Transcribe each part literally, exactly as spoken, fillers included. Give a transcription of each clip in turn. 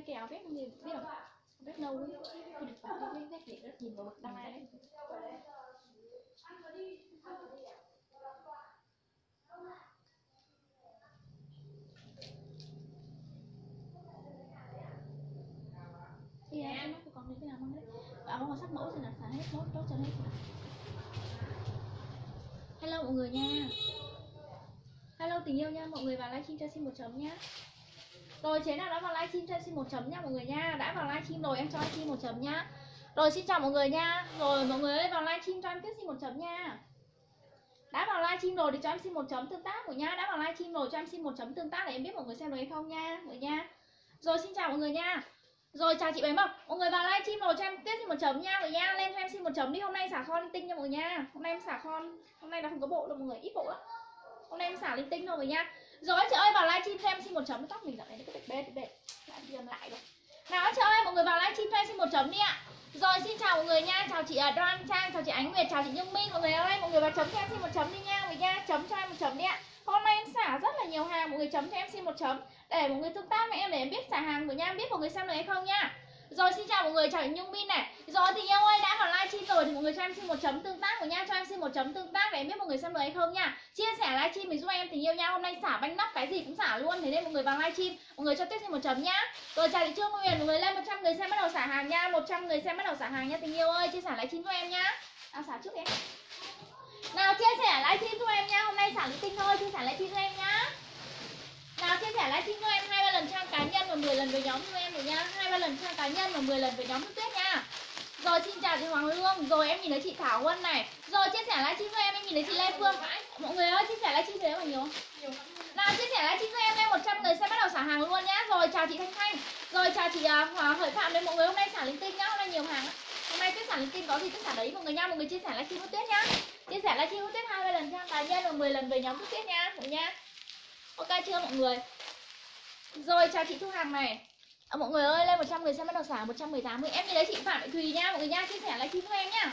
kèo vét gì biết không? Vét nâu ấy. Tôi được bảo vét vét để rất nhìn vào bậc đăng ai đấy. Thì em em nó còn đến cái nào không đấy? Bảo không có sắc mẫu thì là xả hết nốt chốt cho hết. Hello mọi người nha. Hello tình yêu nha, mọi người vào livestream cho xin một chấm nhá. Rồi chế nào đã vào livestream cho xin một chấm nha mọi người nha. Đã vào livestream rồi em cho anh xin một chấm nhá. Rồi xin chào mọi người nha. Rồi mọi người ơi vào livestream cho em tiếp xin một chấm nha. Đã vào livestream rồi thì cho em xin một chấm tương tác rồi nha. Đã vào livestream rồi cho em xin một chấm tương tác để em biết mọi người xem được hay không nha, mọi người nha. Rồi xin chào mọi người nha. Rồi chào chị Bé Mộc. Mọi người vào livestream rồi cho em tiếp xin một chấm nha mọi người nha. Lên cho em xin một chấm đi. Hôm nay xả kho linh tinh nha mọi người nha. Hôm nay em xả kho. Hôm nay là không có bộ đâu mọi người, ít bộ lắm. Hôm nay em xả linh tinh thôi mọi người nha. Rồi chị ơi vào livestream cho em xin một chấm. Tóc mình dạo này nó cứ bệt bệt bệt. Lại đi làm lại rồi. Nào chị ơi mọi người vào livestream cho em xin một chấm đi ạ. Rồi xin chào mọi người nha. Chào chị Đoan Trang, chào chị Ánh Nguyệt, chào chị Nhung Minh. Mọi người ơi mọi người vào chấm cho em xin một chấm đi nha mọi người nha. Chấm cho em một chấm đi ạ. Hôm nay em xả rất là nhiều hàng, mọi người chấm cho em xin một chấm để mọi người tương tác với em để em biết xả hàng của nha, em biết mọi người xem được hay không nha. Rồi xin chào mọi người, chào chị Nhung Min này. Rồi thì yêu ơi đã vào livestream rồi thì mọi người cho em xin một chấm tương tác của nha, cho em xin một chấm tương tác để em biết mọi người xem được hay không nha. Chia sẻ livestream mình giúp em tình yêu nha. Hôm nay xả banh nắp cái gì cũng xả luôn, thế nên mọi người vào livestream mọi người cho tiếp xin một chấm nhá. Rồi chào chị Trương Huyền, mọi người lên một trăm người xem bắt đầu xả hàng nha, một trăm người xem bắt đầu xả hàng nha tình yêu ơi, chia sẻ livestream giúp em nhá. À xả trước em. Nào chia sẻ livestream giúp em nha, hôm nay xả linh tinh thôi, chia sẻ livestream giúp em nhá. Nào chia sẻ livestream cho em hai ba lần trang cá nhân và mười lần với nhóm cho em rồi nha. hai ba lần trang cá nhân và mười lần với nhóm Tuyết nha. Rồi xin chào chị Hoàng Lương. Rồi em nhìn thấy chị Thảo Huân này. Rồi chia sẻ livestream cho em, em nhìn thấy chị Lê Phương. Mọi người ơi chia sẻ livestream cho em là nhiều không? Nhiều. Nào chia sẻ livestream cho em lên một trăm người sẽ bắt đầu xả hàng luôn nhá. Rồi chào chị Thanh Thanh. Rồi chào chị uh, Hợi Phạm đấy mọi người, hôm nay xả linh tinh nhá, hôm nay nhiều hàng. Hôm nay Tuyết xả linh tinh có gì Tuyết xả đấy mọi người nha. Mọi người chia sẻ livestream với Tuyết nhá. Chia sẻ livestream với Tuyết hai ba lần trang cá nhân và mười lần với nhóm Tuyết nha, mọi người nha. Ok chưa mọi người? Rồi chào chị Thu Hằng này. À, mọi người ơi lên một trăm người xem bắt đầu xả một trăm mười tám người. Em nhìn thấy chị Phạm Thị Thùy nha mọi người nha, chia sẻ livestream với em nhá.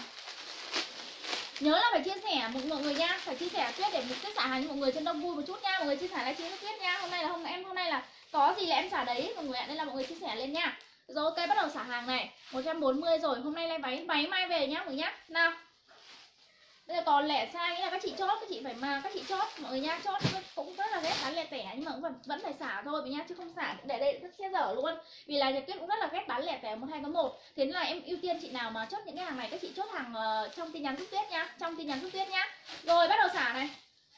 Nhớ là phải chia sẻ mọi, mọi người nha, phải chia sẻ Tuyết để Tuyết xả hàng cho mọi người trên đông vui một chút nha. Mọi người chia sẻ livestream với Tuyết nha. Hôm nay là hôm em hôm nay là có gì là em xả đấy mọi người ạ, nên là mọi người chia sẻ lên nha. Rồi ok bắt đầu xả hàng này, một trăm bốn mươi rồi. Hôm nay lên váy váy mai về nhá mọi người nhá. Nào. Bây giờ còn lẻ sai nghĩa là các chị chốt, các chị phải mà các chị chốt mọi người nha, chốt cũng rất là ghét bán lẻ tẻ nhưng mà cũng vẫn vẫn phải xả thôi nha, chứ không xả để đây rất sẽ dở luôn. Vì là Nhật Tuyết cũng rất là ghét bán lẻ tẻ một hai có một. Thế nên là em ưu tiên chị nào mà chốt những cái hàng này các chị chốt hàng uh, trong tin nhắn giúp Tuyết nha, trong tin nhắn giúp Tuyết nhá. Rồi bắt đầu xả này.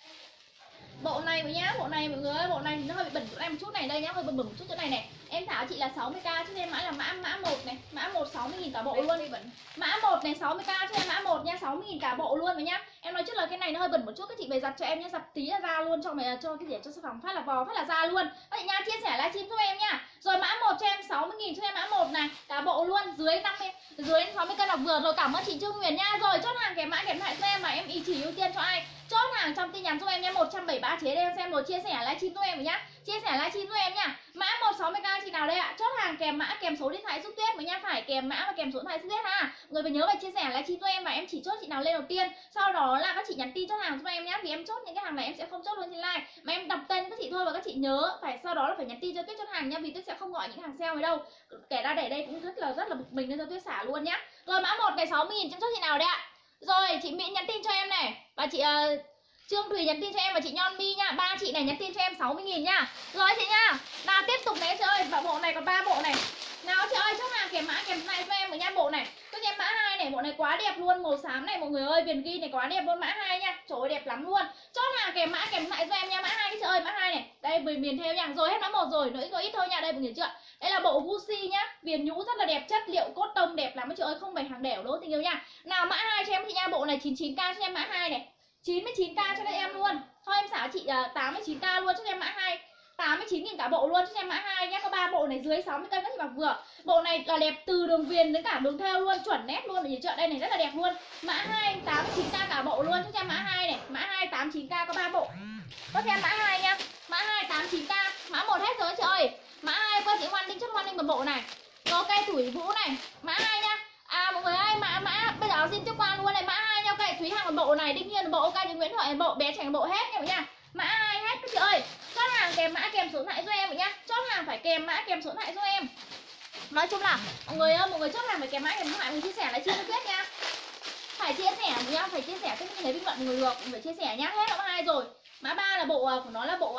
Bộ này với nhá, bộ này mọi người ơi, bộ này thì nó hơi bị bẩn chỗ này một chút này đây nhá, hơi bẩn bẩn một chút chỗ này này. Em thả chị là sáu mươi k cho nên mã là mã mã một này, mã một sáu mươi nghìn cả bộ luôn. Mã một này sáu mươi k cho em mã một nha, sáu mươi nghìn cả bộ luôn với nhá. Em nói trước là cái này nó hơi bẩn một chút, các chị về giặt cho em nhá, giặt tí là ra luôn, cho mày cho cái gì cho sản phẩm phát là vò phát là ra luôn. Các chị nha, chia sẻ livestream giúp em nhá. Rồi mã một cho em sáu mươi nghìn cho em mã một này, cả bộ luôn, dưới năm mươi dưới sáu mươi cân đọc vừa. Rồi cảm ơn chị Trương Huyền nha. Rồi chốt hàng kèm mã kèm lại cho em mà em ý chỉ ưu tiên cho ai. Chốt hàng trong tin nhắn giúp em nha, một trăm bảy mươi ba chế đây em xem rồi, chia sẻ livestream giúp em nhá. Chia sẻ livestream giúp em nha. Mã một sáu mươi k chị nào đây ạ? Chốt hàng kèm mã kèm số điện thoại giúp Tuyết mới nha, phải kèm mã và kèm số điện thoại giúp Tuyết ha. Người phải nhớ phải chia sẻ livestream giúp em và em chỉ chốt chị nào lên đầu tiên. Sau đó là các chị nhắn tin chốt hàng giúp em nhá, vì em chốt những cái hàng này em sẽ không chốt luôn trên live mà em đọc tên các chị thôi, và các chị nhớ phải sau đó là phải nhắn tin cho Tuyết chốt hàng nha, vì Tuyết sẽ không gọi những hàng sale này đâu. Kể ra để đây cũng rất là rất là bực mình nên cho Tuyết xả luôn nhá. Rồi mã một này sáu mươi nghìn chấm chốt chị nào đây ạ? Rồi chị Mỹ nhắn tin cho em này và chị uh, Trương Thùy nhắn tin cho em và chị Nhon Mi nha, ba chị này nhắn tin cho em sáu mươi nghìn nha. Rồi chị nha. Nào tiếp tục này chị ơi, bộ này còn ba bộ này. Nào chị ơi, chốt hàng kèm mã kèm này cho em với nha, bộ này. Cho em mã hai này, bộ này quá đẹp luôn, màu xám này mọi người ơi, viền ghi này quá đẹp luôn, mã hai nha. Trời ơi đẹp lắm luôn. Chốt hàng kèm mã kèm lại cho em nha, mã hai chị ơi, mã hai này. Đây viền viền theo nha. Rồi hết mã một rồi, nữa có ít thôi nha, đây mọi người chưa? Đây là bộ Gucci nhá, viền nhũ rất là đẹp, chất liệu cốt tông đẹp lắm chị ơi, không phải hàng đẻo đâu tình yêu nha. Nào mã hai cho em chị nha, bộ này chín mươi chín k cho em mã hai này. chín mươi chín k cho em luôn. Thôi em xả chị uh, tám mươi chín k luôn cho em mã hai. tám mươi chín nghìn cả bộ luôn cho em mã hai nhá. Có ba bộ này dưới sáu mươi cân các chị mặc vừa. Bộ này là đẹp từ đường viền đến cả đường thêu luôn, chuẩn nét luôn. Ở chợ đây này rất là đẹp luôn. Mã hai tám mươi chín k cả bộ luôn cho em mã hai này. Mã hai tám mươi chín k có ba bộ. Có cho em mã hai nha. Mã hai tám mươi chín k, mã một hết rồi chị ơi. Mã hai qua chị Hoan Đinh chốt Hoan Đinh một bộ này. Có cây Thủy Vũ này, mã hai nha. À mọi người ơi, mã mã bây giờ xin tiếp qua luôn này, mã hai nha, cây Thúy Hằng một bộ này, Đinh Hiên một bộ, cây Nguyễn Thoại một bộ, bé trẻ một bộ hết nha mọi nha. Mã hai hết các chị ơi. Chốt hàng kèm mã kèm số điện thoại cho em mọi nha. Chốt hàng phải kèm mã kèm số điện thoại cho em. Nói chung là mọi người ơi, mọi người chốt hàng phải kèm mã kèm thoại, mình chia sẻ lại chia cho biết nha. Phải chia sẻ nhá, phải chia sẻ cái những cái bình luận mọi người được, mình phải chia sẻ nhá. Hết mã hai rồi. Mã ba là bộ của nó là bộ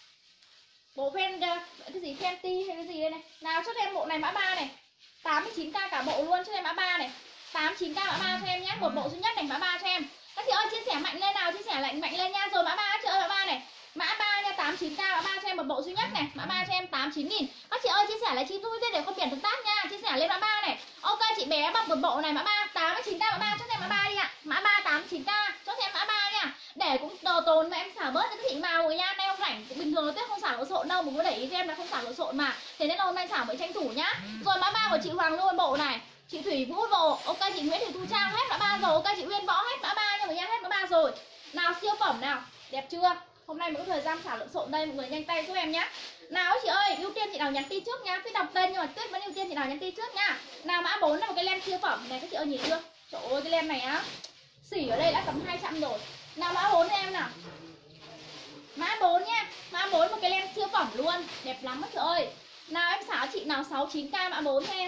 bộ fan cái gì Fenty hay cái gì đây này. Nào cho em bộ này mã ba này. tám mươi chín k cả bộ luôn cho em mã ba này. tám mươi chín k mã ba cho em nhé, một bộ duy nhất này mã ba cho em. Các chị ơi chia sẻ mạnh lên nào, chia sẻ lạnh mạnh lên nha. Rồi mã ba chị ơi, mã ba này. Mã ba nha, tám mươi chín k mã ba cho em một bộ duy nhất này, mã ba cho em tám mươi chín nghìn. Các chị ơi chia sẻ lại chị giúp để không biển tương tác nha, chia sẻ lên mã ba này. Ok chị bé bọc một bộ này mã ba tám mươi chín k mã ba cho em mã ba đi ạ. Mã ba tám mươi chín k cho em mã ba nha. Để cũng đồ tồn mà em xả bớt cho các chị màu rồi nha. Nay không rảnh, bình thường nó tuyết không xả lộn xộn đâu, mà có để ý cho em là không xả lộn xộn mà. Thế nên là hôm nay xả mới tranh thủ nhá. Rồi mã ba của chị Hoàng luôn bộ này. Chị Thủy Vũ bộ, ok chị Nguyễn Thị Thu Trang hết mã ba rồi, ok chị Uyên Võ hết mã ba nha mọi người, hết mã ba rồi. Nào siêu phẩm nào, đẹp chưa? Hôm nay mới có thời gian xả lộn xộn đây, mọi người nhanh tay giúp em nhá. Nào chị ơi, ưu tiên chị nào nhắn tin trước nha. Tuyết đọc tên nhưng mà Tuyết vẫn ưu tiên chị nào nhắn tin trước nha. Nào mã bốn là một cái len siêu phẩm này, các chị ơi nhìn chưa? Trời ơi cái len này á, xỉ ở đây đã tầm hai trăm rồi. Nào mã bốn cho em nào. Mã bốn nha. Mã bốn một cái len siêu phẩm luôn, đẹp lắm các chị ơi. Nào em xả chị nào sáu mươi chín k mã bốn cho em.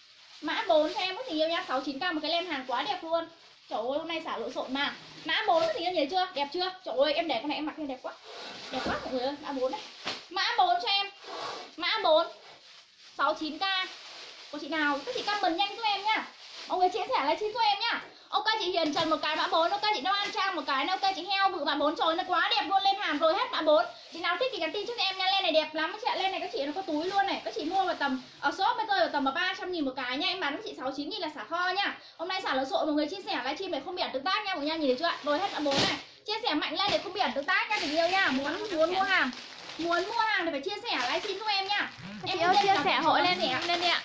Mã bốn cho em có tình yêu nha, sáu mươi chín k một cái len hàng quá đẹp luôn. Trời ơi hôm nay xả lộn xộn mà. Mã bốn có tình yêu nhìn chưa? Đẹp chưa? Trời ơi em để con này em mặc lên đẹp quá. Đẹp quá mọi người ơi, mã bốn này. Mã bốn cho em. Mã bốn sáu mươi chín k. Có chị nào các chị comment nhanh giúp em nhá. Mọi người chia sẻ lại chi giúp em nhá. Ok chị Hiền Trần một cái mã bốn, ok chị Đoan Trang một cái, ok chị Heo bự mã bốn, trời nó quá đẹp luôn, lên hàng rồi hết mã bốn. Chị nào thích thì nhắn tin cho em nha, len này đẹp lắm chị ạ, len này các chị nó có túi luôn này, các chị mua vào tầm ở shop mới rơi vào tầm ba trăm nghìn một cái nha, em bán với chị sáu mươi chín nghìn là xả kho nha. Hôm nay xả lộn xộn mọi người chia sẻ livestream để không biển tương tác nha mọi người nha, nhìn thấy chưa ạ? Rồi hết mã bốn này. Chia sẻ mạnh lên để không biển tương tác nha tình yêu nha. Muốn muốn mua hàng, muốn mua hàng thì phải chia sẻ livestream giúp em nha. Em ơi chia sẻ hộ lên lên đi ạ.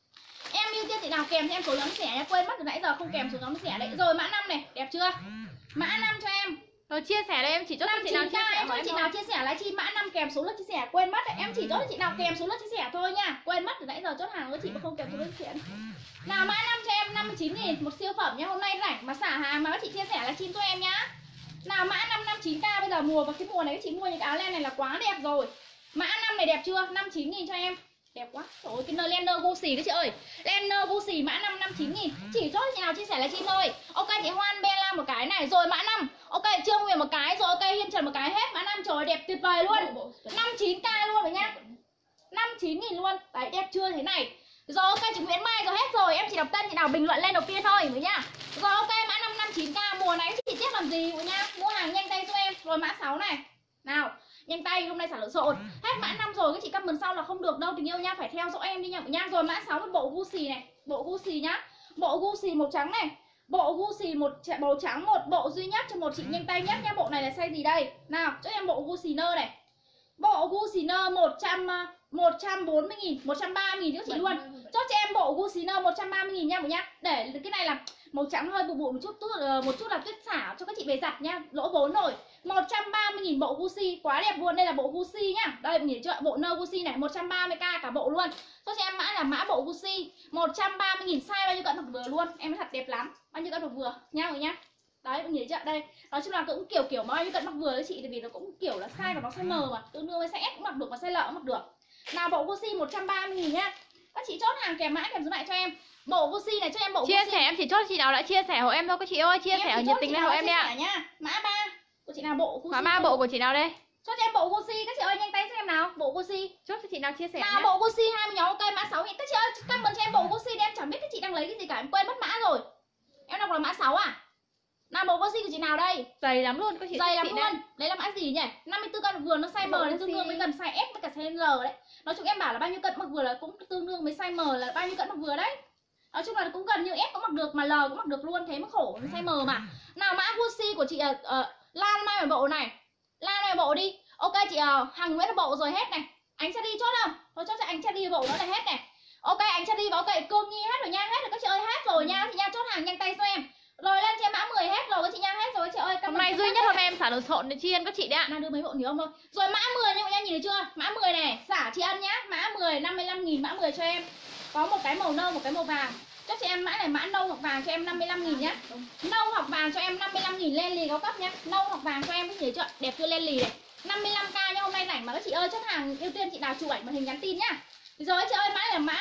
Em ưu tiên chị nào kèm cho em số nhóm sẻ nha, quên mất từ nãy giờ không kèm số nhóm sẻ đấy. Rồi mã năm này, đẹp chưa? Mã năm cho em. Rồi chia sẻ đây em chỉ chốt cho chị nào chia sẻ, em cho chị nào chia sẻ lại chi mã năm kèm số lượt chia sẻ, quên mất đấy. Em chỉ chốt cho chị nào kèm số lượt chia sẻ thôi nha. Quên mất từ nãy giờ chốt hàng với chị mà không kèm số lượt chia sẻ. Nào mã năm cho em năm mươi chín nghìn một siêu phẩm nha. Hôm nay rảnh mà xả hàng mà các chị chia sẻ là chim cho em nhá. Nào mã năm năm mươi chín k bây giờ mùa và cái mùa này các chị mua những cái áo len này là quá đẹp rồi. Mã năm này đẹp chưa? năm mươi chín nghìn cho em. Đẹp quá. Trời ơi cái Lenner Gucci các chị ơi. Lenner Gucci mã năm năm mươi chín nghìn. Chỉ chốt chị nào chia sẻ là chi thôi. Ok chị Hoan Bella một cái này. Rồi mã năm. Ok Trương Huyền một cái. Rồi ok Hiên Trần một cái hết. Mã năm trời ơi, đẹp tuyệt vời luôn. năm mươi chín k luôn rồi nha. năm mươi chín nghìn luôn. Đấy đẹp chưa thế này. Rồi ok chị Nguyễn Mai rồi hết rồi. Em chỉ đọc tên chị nào bình luận lên đầu tiên thôi rồi nha. Rồi ok mã năm năm mươi chín k mùa này chị tiếp làm gì rồi nha. Mua hàng nhanh tay cho em. Rồi mã sáu này. Nào nhanh tay hôm nay xả lộn xộn. Hết mã năm rồi các chị comment sau là không được đâu tình yêu nha, phải theo dõi em đi nha nha. Rồi mã sáu một bộ Gucci này, bộ Gucci nhá. Bộ Gucci màu trắng này. Bộ Gucci một màu trắng một bộ duy nhất cho một chị nhanh tay nhất nha. Bộ này là size gì đây? Nào, cho em bộ Gucci nơ này. Bộ Gucci nơ một trăm một trăm bốn mươi nghìn, một trăm ba mươi nghìn các chị luôn. Cho cho em bộ Gucci nơ một trăm ba mươi nghìn nha mọi nhá. Để cái này là màu trắng hơi bụi bụi một chút, một chút là Tuyết xả cho các chị về giặt nha, lỗ vốn rồi. một trăm ba mươi nghìn bộ Gucci, quá đẹp luôn. Đây là bộ Gucci nhá. Đây mọi người chưa? Bộ nơ Gucci này một trăm ba mươi k cả bộ luôn. Cho cho em mã là mã bộ Gucci một trăm ba mươi nghìn, size bao nhiêu cân mặc vừa luôn. Em nói thật đẹp lắm. Bao nhiêu cân mặc vừa nha mọi nhá. Đấy mọi người chưa? Đây. Nói chung là cũng kiểu kiểu bao nhiêu cân mặc vừa đấy chị, tại vì nó cũng kiểu là size và nó size M mà, tương đương với size S cũng mặc được và size L cũng mặc được. Nào bộ Gucci một trăm ba mươi nghìn nhá. Các chị chốt hàng kèm mã kèm số lại cho em. Bộ Gucci này cho em bộ chia Gucci. sẻ em chỉ chốt chị nào đã chia sẻ hộ em thôi các chị ơi, chia sẻ nhiệt tình lên hộ em đi ạ. Mã ba của chị nào bộ Gucci. Mã ba bộ của chị nào đây? Chốt cho em bộ Gucci các chị ơi, nhanh tay cho em nào. Bộ Gucci. Chốt cho chị nào chia sẻ nào nhé. Bộ Gucci hai mươi nhóm ok mã sáu nghìn. Các chị ơi comment cho em bộ Gucci đi, em chẳng biết các chị đang lấy cái gì cả, em quên mất mã rồi. Em đọc là mã sáu à? Nào bộ Gucci của chị nào đây? Dày lắm luôn các chị. Dày lắm luôn. Đây. Đấy là mã gì nhỉ? năm mươi tư cân vừa, nó size M nó tương đương với gần size S với cả size L đấy. Nói chung em bảo là bao nhiêu cân mặc vừa là cũng tương đương với size M là bao nhiêu cân mặc vừa đấy. Nói chung là cũng gần như S cũng mặc được mà L cũng mặc được luôn, thế mới khổ, size M mà. Nào mã Gucci của chị uh, uh, Lan Mai bộ này. Lan Mai bộ đi. Ok chị uh, Hằng Nguyễn là bộ rồi hết này. Anh sẽ đi chốt không? Thôi chốt cho anh sẽ đi bộ nó là hết này. Ok anh sẽ đi và ok Cương Nhi hết rồi nha, hết rồi các chị ơi, hết rồi nha. Chị nha chốt hàng nhanh tay cho em. Rồi lên cho em mã mười hết rồi các chị nha, hết rồi các chị ơi. Hôm nay duy nhất hôm em xả lộn xộn để tri ân các chị đấy ạ. Đang đưa mấy bộ nhiều không thôi. Rồi mã mười nha mọi người nhìn thấy chưa? Mã mười này, xả tri ân nhá. Mã mười năm mươi lăm nghìn mã mười cho em. Có một cái màu nâu, một cái màu vàng. Cho chị em mã này mã nâu hoặc vàng cho em năm mươi lăm nghìn nhá. Nâu hoặc vàng cho em năm mươi lăm nghìn, len lì cao cấp nhá. Nâu hoặc vàng cho em, cái gì chưa? Đẹp chưa len lì này. năm mươi lăm k nha, hôm nay rảnh mà các chị ơi chốt hàng ưu tiên chị nào chụp ảnh màn hình nhắn tin nhá. Rồi chị ơi mã này là mã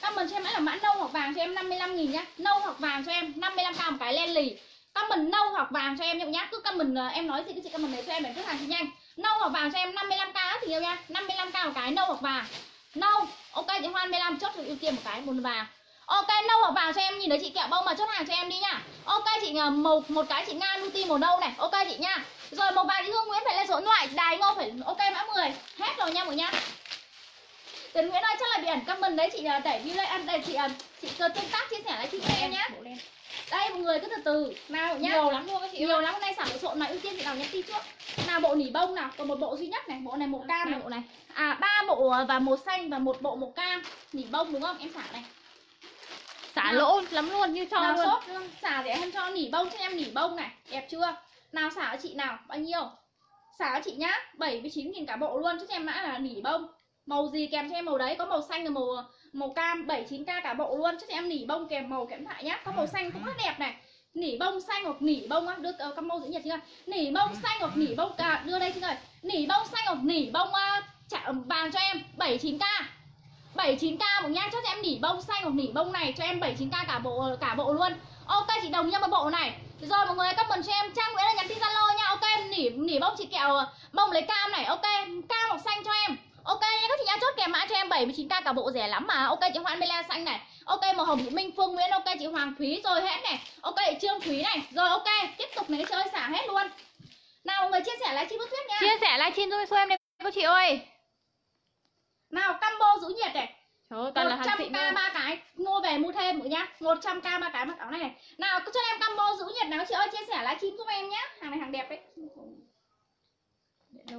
Comment cho em mã là mã nâu hoặc vàng cho em năm mươi lăm nghìn nhá. Nâu hoặc vàng cho em năm mươi lăm k một cái len lì. Comment nâu hoặc vàng cho em nhá nhá. Cứ comment em nói gì cứ chị comment này cho em để khách hàng chị nhanh. Nâu hoặc vàng cho em năm mươi lăm k thì yêu nha. năm mươi lăm k một cái nâu hoặc vàng. Nâu. Ok chị Hoan mười lăm chốt được ưu tiên một cái một vàng. Ok nâu hoặc vàng cho em, nhìn thấy chị kẹo bông mà chốt hàng cho em đi nhá. Ok chị màu một cái chị Nga Nuti màu nâu này. Ok chị nha. Rồi màu vàng chị Hương Nguyễn phải lên số điện thoại, Đài Ngô phải ok mã mười. Hết rồi nha mọi nha. Tiến Nguyễn ơi chắc là bị ẩn comment đấy chị đẩy view lên ăn đây chị chị tương tác chia sẻ lại chị em nhá. Đây mọi người cứ từ từ nào nhá. Nhiều lắm luôn các chị. Nhiều lắm, hôm nay sản lộn xộn mà ưu tiên chị nào nhắn tin trước. Nào bộ nỉ bông nào, còn một bộ duy nhất này, bộ này màu cam này, bộ này. À ba bộ và màu xanh và một bộ màu cam, nỉ bông đúng không? Em xả này. Xả lỗ lắm luôn như cho nào luôn. Shop luôn, xả để em cho nỉ bông cho em nỉ bông này, đẹp chưa? Nào xả cho chị nào, bao nhiêu? Xả cho chị nhá, bảy mươi chín nghìn cả bộ luôn, cho em mã là nỉ bông. Màu gì kèm cho em màu đấy, có màu xanh và màu màu cam, bảy mươi chín k cả bộ luôn, cho em nỉ bông kèm màu kèm thoại nhá. Có màu xanh cũng rất đẹp này. Nỉ bông xanh hoặc nỉ bông á, đưa uh, combo giữ nhiệt chưa? Nỉ bông xanh hoặc nỉ bông cả đưa đây chưa rồi. Nỉ bông xanh hoặc nỉ bông uh, chả vàng cho em bảy mươi chín k. bảy mươi chín k một nhá, cho em nỉ bông xanh hoặc nỉ bông này cho em bảy mươi chín k cả bộ cả bộ luôn. Ok chị đồng nhau một bộ này. Rồi mọi người comment cho em Trang Nguyễn là nhắn tin Zalo nha. Ok nỉ nỉ bông chị kẹo bông lấy cam này. Ok cam hoặc xanh cho em. Ok nha các chị nhá, chốt kèm mã cho em bảy mươi chín k cả bộ rẻ lắm mà. Ok chị Hoan Bella xanh này. Ok màu hồng chị Minh Phương Nguyễn. Ok chị Hoàng Thúy rồi hết này. Ok chị Trương Thúy này. Rồi ok tiếp tục này chơi xả hết luôn. Nào mọi người chia sẻ livestream Bức Tuyết nha. Chia sẻ livestream giúp cho em đây cô chị ơi. Nào combo giữ nhiệt này. Trời ơi, toàn là hàng xịn luôn. ba cái mua về mua thêm nữa nhá. một trăm k ba cái mặc áo này này. Nào cứ cho em combo giữ nhiệt nào chị ơi, chia sẻ livestream giúp em nhá. Hàng này hàng đẹp đấy. Để đâu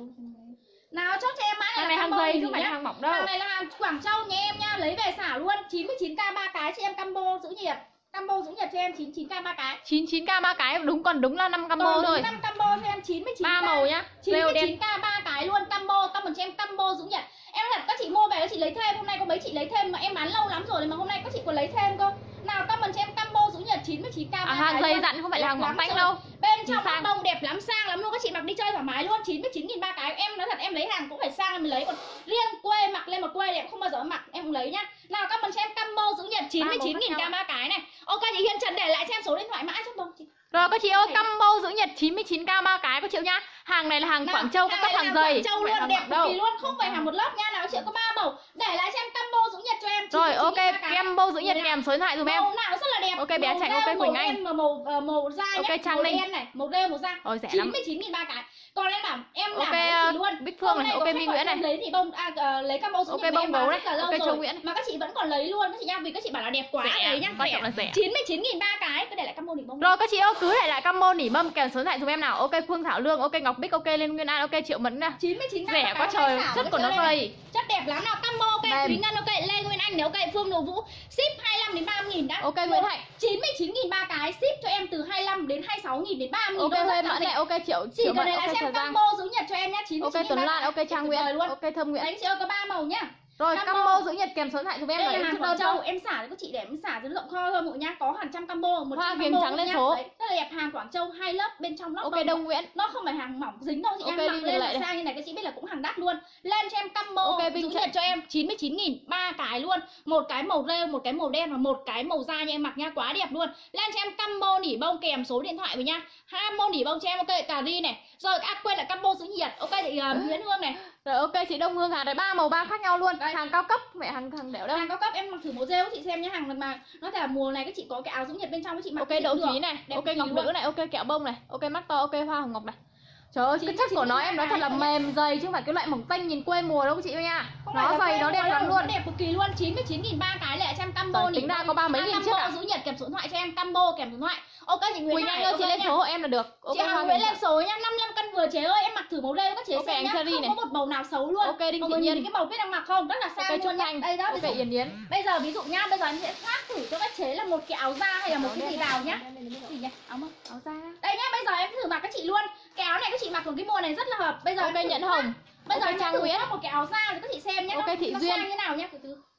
nào chốt cho em mã này, hàng này là hàng dày chứ không phải hàng mỏng đâu. Hàng này là hàng Quảng Châu nha em nha, lấy về xả luôn. chín mươi chín k ba cái cho em combo giữ nhiệt. Combo giữ nhiệt cho em chín mươi chín k ba cái. chín mươi chín k ba cái đúng, còn đúng là năm combo thôi. năm combo cho em chín mươi chín k. ba màu nhá. chín mươi chín k ba cái luôn combo, combo cho em combo giữ nhiệt. Em thật các chị mua về các chị lấy thêm, hôm nay có mấy chị lấy thêm mà em bán lâu lắm rồi mà hôm nay các chị còn lấy thêm cơ. Nào comment cho em combo giữ nhiệt chín mươi chín k ba à, hàng dày dặn không phải là hàng mỏng tanh đâu. Bên trong băng bông đẹp lắm, sang lắm luôn, các chị mặc đi chơi thoải mái luôn. chín mươi chín nghìn ba cái. Em nói thật em lấy hàng cũng phải sang em mới lấy, còn riêng quê mặc lên một quê đẹp không bao giờ mặc em không lấy nhá. Nào comment cho em combo giữ nhiệt chín mươi chín nghìn k ba cái này. Ok chị Hiền Trần để lại cho em số điện thoại mã cho bông chị. Rồi các chị ơi, combo giữ nhiệt chín mươi chín k ba cái có chịu nhá. Hàng này là hàng nào, Quảng Châu, các cấp hàng dày. Quảng Châu luôn, đẹp cực kỳ luôn, không phải hàng một lớp nha. Nào chị có ba màu, để lại cho em combo giữ nhiệt cho em. Rồi ok, combo giữ nhiệt kèm số điện thoại dùm em. Màu nào rất là đẹp. Ok bé Trạch, ok Quỳnh Anh. Màu màu màu, màu da nhá. Ok Trang Linh này, màu rêu màu da. Ôi rẻ chín mươi chín nghìn ba cái. Còn em bảo em làm okay, chị luôn. Bích Phương này, ok Minh Nguyễn này. Lấy thì bông à, uh, lấy combo giữ ok, nhiệt bông gấu đấy. rất là lâu ok, rồi. Nguyễn. Mà các chị vẫn còn lấy luôn các chị nha, vì các chị bảo là đẹp quá đấy nhá. Quan trọng là rẻ. chín mươi chín nghìn ba cái, cứ để lại combo nỉ bông. Rồi các chị ơi, cứ để lại combo nỉ bông kèm số điện thoại dùm em nào. Ok Phương Thảo Lương, ok Ngọc Bích, ok Lên Nguyên An, ok Triệu Mẫn nè. chín mươi chín nghìn rẻ quá trời, chất của nó dày. Chất đẹp lắm nào, combo ok Thúy Ngân, ok Lê Nguyên Anh, nếu ok Phương Đồ Vũ, ship hai mươi lăm đến ba mươi nghìn đã. Ok Nguyễn Hạnh. chín mươi chín nghìn ba cái, ship cho em từ hai mươi lăm đến hai mươi sáu nghìn đến ba mươi nghìn. Ok Huê Mẫn này, ok Triệu Triệu Mẫn, ok Trà Giang. Combo giữ nhiệt cho em nhá, chín mươi chín ok Tuấn Lan, ok Trang Nguyễn, ok Thơm Nguyễn. Đấy chị ơi có ba màu nhá. Rồi combo giữ nhiệt kèm số điện thoại dùm em. Đây là hàng Quảng Châu, em xả cho các chị để em xả cho rộng kho thôi mọi nhá, có hàng trăm combo, một Hoa trăm kiềm trắng lên số. Đấy, rất là đẹp, hàng Quảng Châu hai lớp, bên trong lớp ok Đông Nguyễn. Nó không phải hàng mỏng dính đâu chị okay, em mặc lên là sang như này các chị biết là cũng hàng đắt luôn. Lên cho em combo okay, giữ nhiệt cho em chín mươi chín nghìn ba cái luôn, một cái màu rêu, một cái màu đen và một cái màu da như em mặc nha, quá đẹp luôn. Lên cho em combo nỉ bông kèm số điện thoại với nha. Combo nỉ bông cho em ok cà ri này. Rồi à, quên lại combo giữ nhiệt. Ok chị uh, Nguyễn Hương này. Rồi ok chị Đông Hương, hàng này ba màu ba khác nhau luôn. Đây. Hàng cao cấp, mẹ hàng hàng đẻo đâu. Hàng cao cấp em mặc thử màu rêu chị xem nhá, hàng mà nó thể là mùa này các chị có cái áo giữ nhiệt bên trong các chị mặc. Ok Đỗ Thúy này, ok Ngọc Nữ này, ok Kẹo Bông này, ok mắt to, ok Hoa Hồng Ngọc này. Trời ơi, cái chất của nó em nói thật là mềm dày chứ không phải cái loại mỏng tanh nhìn quê mùa đâu các chị ơi nha. Nó dày, nó đẹp lắm luôn. Nó đẹp cực kỳ luôn, chín mươi chín nghìn ba cái lại cho em combo tính ra có ba mấy nghìn chiếc à. Giữ nhiệt kèm số điện thoại cho em, combo kèm số điện thoại. Ok chị Nguyễn Anh ơi, chị lên số hộ em là được. Chị Hằng Nguyễn lên số nhá, năm mươi lăm cân vừa chế ơi, em mặc thử màu đây các chị xem nhá. Không có một màu nào xấu luôn. Ok Đinh Thị Nhiên. Nhìn cái màu biết đang mặc không? Rất là sang luôn nha. Đây đó. Ok Yến Yến. Bây giờ ví dụ nhá, bây giờ em sẽ phát thử cho các chế là một cái áo da hay là một cái gì vào nhá. Gì nhỉ? Áo mơ, áo da. Đây nhá, bây giờ em thử mặc các chị luôn. Cái áo này các chị mặc vào cái mùa này rất là hợp. Bây giờ ok Nhẫn Hồng. Bây giờ em thử một cái áo da để các chị xem nhá. Ok Thị nó Duyên. sang như nào nhá, từ từ.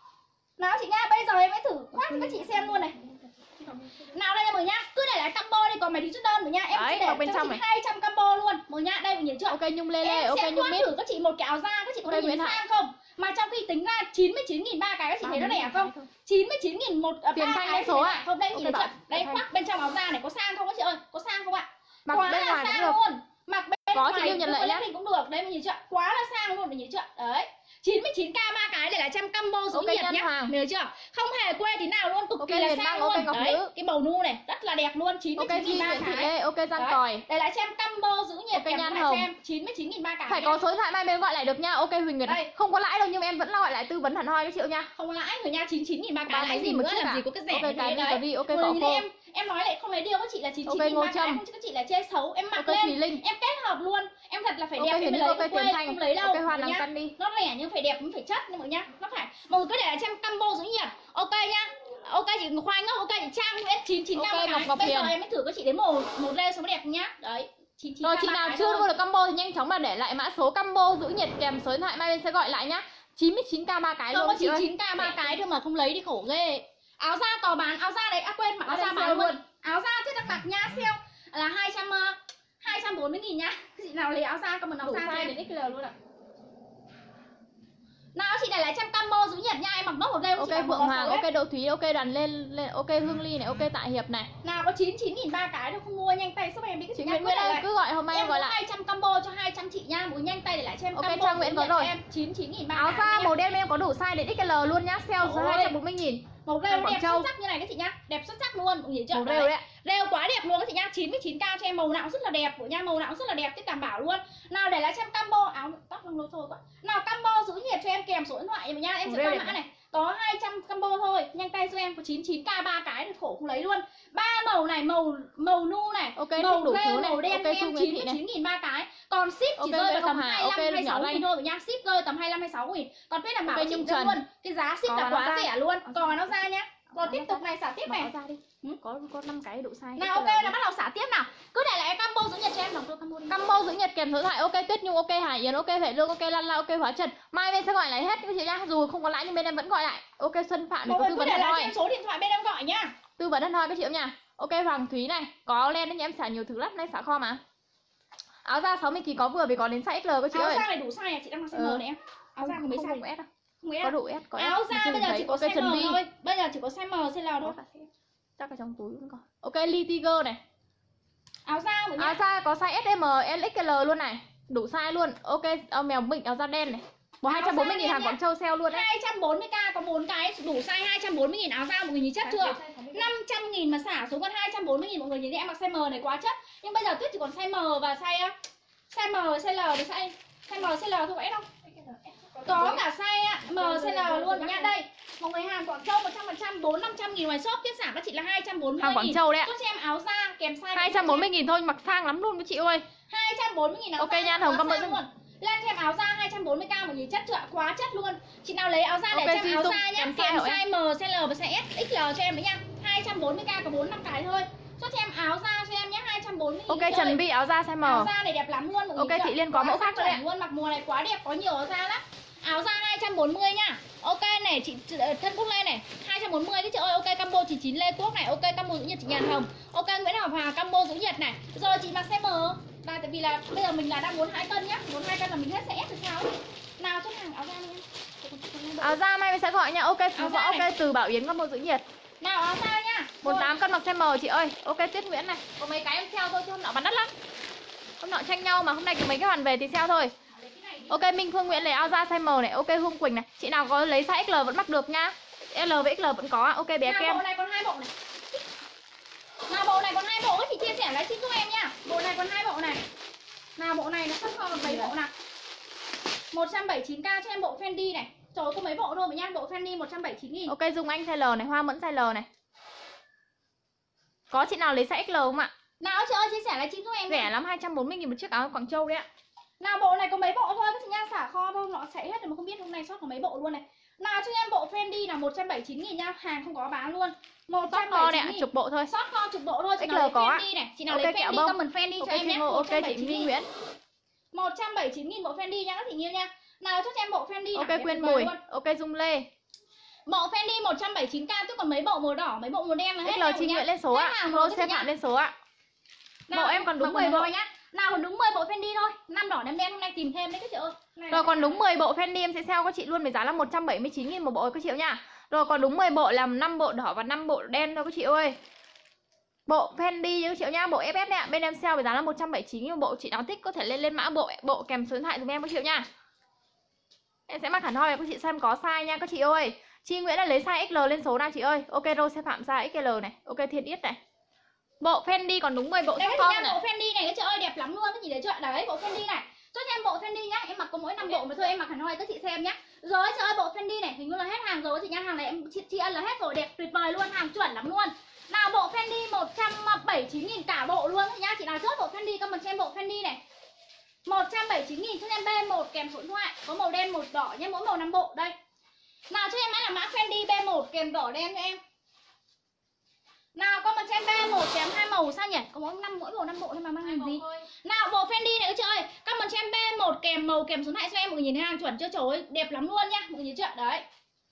Nào chị nha, bây giờ em sẽ thử khoác cho các chị xem luôn này. Nào đây mọi nhá, cứ để lại combo đi, còn mày thì chút đơn mọi nhá. Em đấy, sẽ để bên cho trong chị này. hai trăm combo luôn. Mọi nhá, đây mọi nhìn chưa? Ok Nhung Lê Lê, em ok sẽ Nhung khoác Mít. thử các chị một cái áo da, các chị có okay, nhìn sang không? Mà trong khi tính ra chín mươi chín nghìn ba cái, các chị thấy nó đẹp không? chín mươi chín nghìn một Tiền ba thanh cái lên số ạ. không? Đây Ok nhìn bảo, chưa? Đây thanh. khoác bên trong áo da này có sang không các chị ơi? Có sang không ạ? Mặc Quá bên là ngoài cũng sang được. luôn. Mặc bên Có, ngoài chị yêu nhận lại nhá. mình cũng được. Đấy mình nhìn chưa? Quá là sang luôn, mình nhìn chưa? Đấy. chín mươi chín k ba cái để là trăm combo giữ Ok, nhiệt nhân nhá. hàng. Mình hiểu chưa? Không hề quê tí nào luôn, cực Ok, kỳ là liền sang đăng, luôn. ok, ngọc Đấy, nữ. cái bầu nu này rất là đẹp luôn, chín mươi Ok, chín nghìn Duy ba Nguyễn Thị cái. Lê, ok gian Đấy. còi. Đây là cho em combo giữ nhiệt Ok, kèm nhan lại hồng. cho em chín mươi chín nghìn ba cái. Phải nhá. có số điện thoại mai bên gọi lại được nha. Ok Huỳnh Nguyệt này. Đây. Không có lãi đâu nhưng em vẫn gọi lại tư vấn hẳn hoi các chị nha. Không lãi người nha, chín mươi chín nghìn ba Bán cái, lãi mấy gì gì một nữa, chiếc làm à? gì có cái rẻ Ok, như cái thế đi, đấy. cái đi, ok, Người cỏ như khô. em em nói lại không lấy điêu các chị là chín mươi chín Ok, nghìn Ngô ba cái, Trâm. không chứ các chị là chê xấu, em mặc Ok, lên Thùy Linh. em kết hợp luôn, em thật là phải Ok, đẹp em Hiền mới Đức, lấy, ok, em Tiền quê Thanh. không lấy đâu. Ok, Hoa mọi Nắng nhá. Tân đi. Nó rẻ nhưng phải đẹp, cũng phải chất nhưng mọi nhá, nó phải. Mọi người cứ để là cho em combo giữ nhiệt. Ok nhá. Ok chị Khoai Ngốc, ok chị Trang Nguyễn chín mươi chín k Ok, một Ngọc cái. Ngọc Bây giờ Hiền. em mới thử các chị đến một một lê số đẹp nhá. Đấy. chín mươi chín k Rồi chị ba nào cái chưa thôi. mua được combo thì nhanh chóng mà để lại mã số combo giữ nhiệt kèm số điện thoại mai bên sẽ gọi lại nhá. chín mươi chín k ba cái Không luôn có chị chín mươi ơi. chín k ba cái thôi mà không lấy đi khổ ghê. Áo da có bán, áo da đấy, à quên mà áo da Đây, bán sale luôn. luôn. Áo da chứ đặc đặc nha, sale là hai trăm hai trăm bốn mươi nghìn nhá. Chị nào lấy áo da comment áo Đủ da cho size em. đến ích lờ luôn ạ. Nào chị này lấy trăm combo giữ nhiệt nha, em mặc nốt một đêm Ok chị mặc một Phượng con Hoàng, số ok đấy. Đỗ Thúy, ok Đoàn lên, lên ok Hương Ly này, ok Tạ Hiệp này. Nào có chín mươi chín nghìn ba cái đâu, không mua nhanh tay giúp em đi các Chị chị Nguyễn nhá. Nguyễn ơi cứ gọi hôm nay em Em gọi có lại. hai trăm combo cho hai trăm chị nha, muốn nhanh tay để lại cho em Ok, combo Trang Nguyễn giữ có nhiệt rồi. cho em chín mươi chín nghìn ba Áo cái da nha. màu đen em có đủ size đến ích lờ luôn nhá, sale số Ôi. hai trăm bốn mươi nghìn. Màu rêu Hàng Quảng đẹp Châu. xuất sắc như này các chị nhá, đẹp xuất sắc luôn, mọi người chưa? Màu rêu đấy ạ. Rêu quá đẹp luôn các chị nhá, chín mươi chín k cho em, màu nào cũng rất là đẹp của nha, màu nào cũng rất là đẹp, tiếp đảm bảo luôn. Nào để lại cho em combo áo tóc lông lôi thôi quá. Nào combo giữ nhiệt cho em kèm số điện thoại nha, em sẽ Rêu có đẹp mã này. Có hai trăm combo thôi, nhanh tay cho em, có chín mươi chín k ba cái được khổ không lấy luôn. Ba màu này, màu màu nu này, Ok, màu đủ rêu, thứ này. màu đen Ok, cho em Thu Nguyễn chín Thị mươi này. chín nghìn ba cái. Còn ship Ok, chỉ rơi vào Nguyễn tầm Hồng Hà, hai mươi lăm ok, hai mươi nhỏ sáu lanh. nghìn thôi mọi nha, ship rơi tầm hai mươi lăm hai mươi sáu nghìn. Còn biết đảm bảo Ok, chị Nhung rất Trần. luôn. Cái giá ship Có là bán quá áo da. rẻ luôn. Áo Còn áo da nhá. Rồi Áo tiếp da. tục này xả tiếp Mặc này. áo da đi. Ừ. Có có năm cái đủ size. Nào ok, là bắt đầu xả tiếp nào. Cứ để lại combo giữ nhiệt cho em, đọc tôi combo đi. Combo giữ nhiệt kèm số điện thoại, ok Tuyết Nhung, ok Hải Yến, ok Vệ Lương, ok Lan La, ok Hóa Trần. Mai bên sẽ gọi lại hết các chị nhá, dù không có lãi nhưng bên em vẫn gọi lại. Ok Xuân Phạm để Mọi có người tư cứ vấn để hẳn lại cho hoi. em số điện thoại bên em gọi nhá. Tư vấn hẳn hoi các chị em nha. Ok Hoàng Thúy này, có len đấy nha, em xả nhiều thứ lắm, nay xả kho mà. Áo da sáu mươi ki lô gam có vừa vì có đến size ích lờ các chị Áo ơi. da này đủ size à, chị đang mặc size Ừ. M này em. Áo da có mấy Không size? đủ S đâu. Không S. Có đủ S, có S. Áo da Chưa bây giờ thấy. chỉ có Ok size Trần M Vi. thôi. Bây giờ chỉ có size M, size L thôi. Chắc ở trong túi cũng có. Ok Lee Tiger này. Áo da mọi Áo nhá. da có size S M, L X L luôn này. Đủ size luôn. Ok áo mèo Mịnh áo da đen này. Một Áo hai trăm bốn mươi nghìn da hàng đen Quảng Châu sale luôn đấy. hai trăm bốn mươi k có bốn cái đủ size hai trăm bốn mươi nghìn áo da mọi người nhìn chất chưa? năm trăm nghìn mà xả xuống còn hai trăm bốn mươi nghìn mọi người nhìn đi, em mặc size M này quá chất. Nhưng bây giờ Tuyết chỉ còn size M và size size M, size L với size size M, size L thôi S không? Có cả size M, size L luôn nha. Đây, mọi người hàng Quảng Châu một trăm phần trăm bốn năm trăm nghìn ngoài shop, tiết giảm các chị là hai trăm bốn mươi nghìn. Hàng Quảng Châu đấy ạ. Cho em áo da kèm size hai trăm bốn mươi nghìn thôi, mặc sang lắm luôn các chị ơi. hai trăm bốn mươi nghìn áo Ok, da. Nhan Hồng, quá cảm ơn sang rất- luôn. Lên cho em áo da hai trăm bốn mươi k một nhìn chất chưa? Quá chất luôn. Chị nào lấy áo da để Ok, cho em Duy áo Dung, da nhá, kèm kèm size hả size M, size L và size S, ích lờ cho em đấy nha. hai trăm bốn mươi k có bốn năm cái thôi. Cho em áo da cho em nhé, hai trăm bốn mươi nghìn. Ok Trần Vi áo da size M. Áo da này đẹp lắm luôn mọi Ok, người chị chưa? Liên có Quá mẫu khác sắc nữa đấy ạ. chuẩn luôn, mặc mùa này quá đẹp, có nhiều áo da lắm. Áo da hai trăm bốn mươi nhá. Ok này chị thân Quốc Lê này, hai trăm bốn mươi cái chị ơi. Ok combo chị chín Lê Quốc này, ok combo giữ nhiệt chị Nhàn Hồng. Ok Nguyễn Ngọc Hòa combo giữ nhiệt này. Rồi chị mặc size M. Là tại vì là bây giờ mình là đang muốn hai cân nhá, muốn hai cân là mình hết size S thì sao? Nào chốt hàng áo da đi em. Áo da mai mình sẽ gọi nha. Ok Phú Áo Võ, da ok này. Từ Bảo Yến combo giữ nhiệt. Nào áo da nhá. một tám cân mặc size M chị ơi. Ok Tuyết Nguyễn này. Có mấy cái em sale thôi chứ hôm nọ bán đắt lắm. Hôm nọ tranh nhau mà hôm nay có mấy cái hoàn về thì sale thôi. Ok Minh Phương Nguyễn lấy áo da size M này. Ok Hương Quỳnh này. Chị nào có lấy size X L vẫn mặc được nhá. L với X L vẫn có. Ok bé Nào Kem. bộ này còn hai bộ này. Nào bộ này còn hai bộ ấy, chị chia sẻ lại xin giúp em nhá. Bộ này còn hai bộ này. Nào bộ này nó sắp còn mấy bộ nào? một trăm bảy mươi chín k cho em bộ Fendi này. Trời ơi, có mấy bộ thôi mà nha, bộ Fendi một trăm bảy mươi chín nghìn. Ok Dung Anh size L này, Hoa Mẫn size L này. Có chị nào lấy size X L không ạ? Nào chị ơi chia sẻ lại xin giúp em. Rẻ lắm, hai trăm bốn mươi nghìn một chiếc áo Quảng Châu đấy ạ. Nào bộ này có mấy bộ thôi các chị nha, xả kho thôi, nó chạy hết rồi mà không biết hôm nay sót có mấy bộ luôn này. Nào cho em bộ Fendi là một trăm bảy mươi chín nghìn nha, hàng không có bán luôn. một trăm bảy Kho mươi này chín ạ, nghìn. chục bộ thôi. Sót kho chục bộ thôi, chị X nào L lấy có ạ. Fendi này, chị nào Ok, lấy kẹo Fendi bông. comment Fendi Ok cho em chị nhé. Ngô, ok chị My Nguyễn. một trăm bảy mươi chín nghìn bộ Fendi nha các chị yêu nha. Nào cho em bộ Fendi Ok nào, Quyên đẹp tuyệt Bùi. vời luôn. Ok Dung Lê. Bộ Fendi một trăm bảy mươi chín k, tức còn mấy bộ màu đỏ, mấy bộ màu đen là hết. X L Chi Nguyễn lên số ạ. Rose Xe Phạm lên số ạ. Bộ em còn đúng mười bộ. nhá. Nào còn đúng mười bộ Fendi thôi. Năm đỏ đen đen hôm nay tìm thêm đấy các chị ơi. Rồi còn đúng mười bộ Fendi em sẽ sale các chị luôn với giá là một trăm bảy mươi chín nghìn một bộ các chị nha. Rồi còn đúng mười bộ là năm bộ đỏ và năm bộ đen thôi các chị ơi. Bộ Fendi các chị nha, bộ ép ép này ạ. Bên em sale với giá là một trăm bảy mươi chín nghìn một bộ, chị nào thích có thể lên lên mã bộ bộ kèm số điện thoại dùm em các chị nha. Em sẽ mặc hẳn hoi để các chị xem có size nha các chị ơi. Chi Nguyễn là lấy size ích lờ lên số nào chị ơi. Ok rồi sẽ phạm size ích lờ này. Ok Thiên Yết này. Bộ Fendi còn đúng mười bộ đây sắc các con chị này. Bộ Fendi này các chị ơi đẹp lắm luôn các chị để chọn đấy bộ Fendi này. Cho cho em bộ Fendi nhá, em mặc có mỗi năm bộ mà thôi em mặc hẳn hoi các chị xem nhá. Rồi chị ơi bộ Fendi này hình như là hết hàng rồi các chị nha, hàng này em chị, chị ân là hết rồi, đẹp tuyệt vời luôn, hàng chuẩn lắm luôn. Nào bộ Fendi một trăm bảy mươi chín nghìn cả bộ luôn các chị nha, chị nào chốt bộ Fendi comment cho em bộ Fendi này. một trăm bảy mươi chín nghìn cho em B một kèm số điện thoại, có màu đen một đỏ nhé, mỗi màu năm bộ đây. Nào cho em mã là mã Fendi B một kèm đỏ đen cho em. Nào con mà cho em B một kèm hai màu sao nhỉ? Có mỗi năm mỗi màu năm bộ thôi mà mang hình gì? Nào bộ Fendi này các chị ơi, các bạn cho em B một kèm màu kèm số điện thoại cho em, mọi người nhìn hàng chuẩn chưa? Trời ơi, đẹp lắm luôn nha, mọi người nhìn chưa? Đấy.